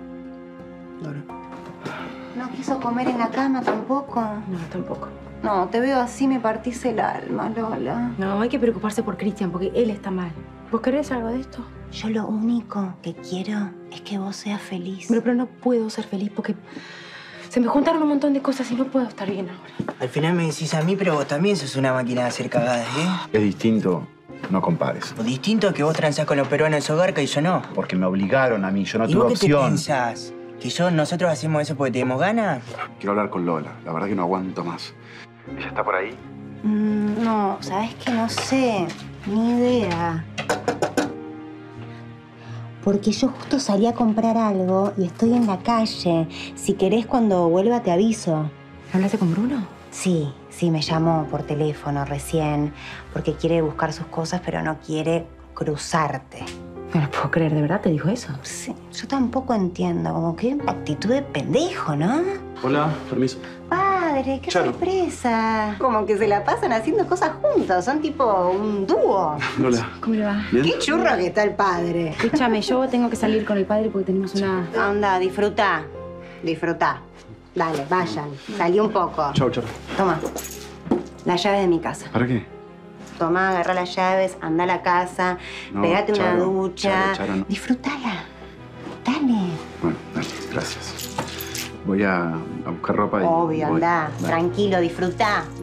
¿No quiso comer en la cama tampoco? No, tampoco. No, te veo así, me partís el alma, Lola. No, hay que preocuparse por Cristian porque él está mal. ¿Vos querés algo de esto? Yo lo único que quiero es que vos seas feliz. Pero no puedo ser feliz porque se me juntaron un montón de cosas y no puedo estar bien ahora. Al final me decís a mí, pero vos también sos una máquina de hacer cagadas, ¿eh? Es distinto. No compares. Lo distinto es que vos transás con los peruanos en su hogar y yo no. Porque me obligaron a mí. Yo no ¿Y tuve vos qué te opción. pensás? ¿Que nosotros hacemos eso porque tenemos ganas? Quiero hablar con Lola. La verdad que no aguanto más. ¿Ella está por ahí? No, ¿sabes qué? No sé. Ni idea. Porque yo justo salí a comprar algo y estoy en la calle. Si querés, cuando vuelva te aviso. ¿Hablaste con Bruno? Sí, me llamó por teléfono recién. Porque quiere buscar sus cosas, pero no quiere cruzarte. No lo puedo creer, ¿de verdad te dijo eso? Sí, yo tampoco entiendo. Como que actitud de pendejo, ¿no? Hola, permiso. Padre, qué Charo. sorpresa. Como que se la pasan haciendo cosas juntos. Son tipo un dúo. Lola. ¿Cómo le va? ¿Bien? Qué churro que está el padre. Escúchame, yo tengo que salir con el padre porque tenemos una... Anda, disfruta. Disfruta. Dale, vayan. Salí un poco. Chau, chau. Toma. La llave de mi casa. ¿Para qué? Tomá, agarrá las llaves, anda a la casa, No, pegate una Charo, ducha. Charo, no. Disfrútala. Dale. Bueno, dale, gracias. Voy a buscar ropa y... Obvio, voy. andá. Dale. Tranquilo, disfrutá.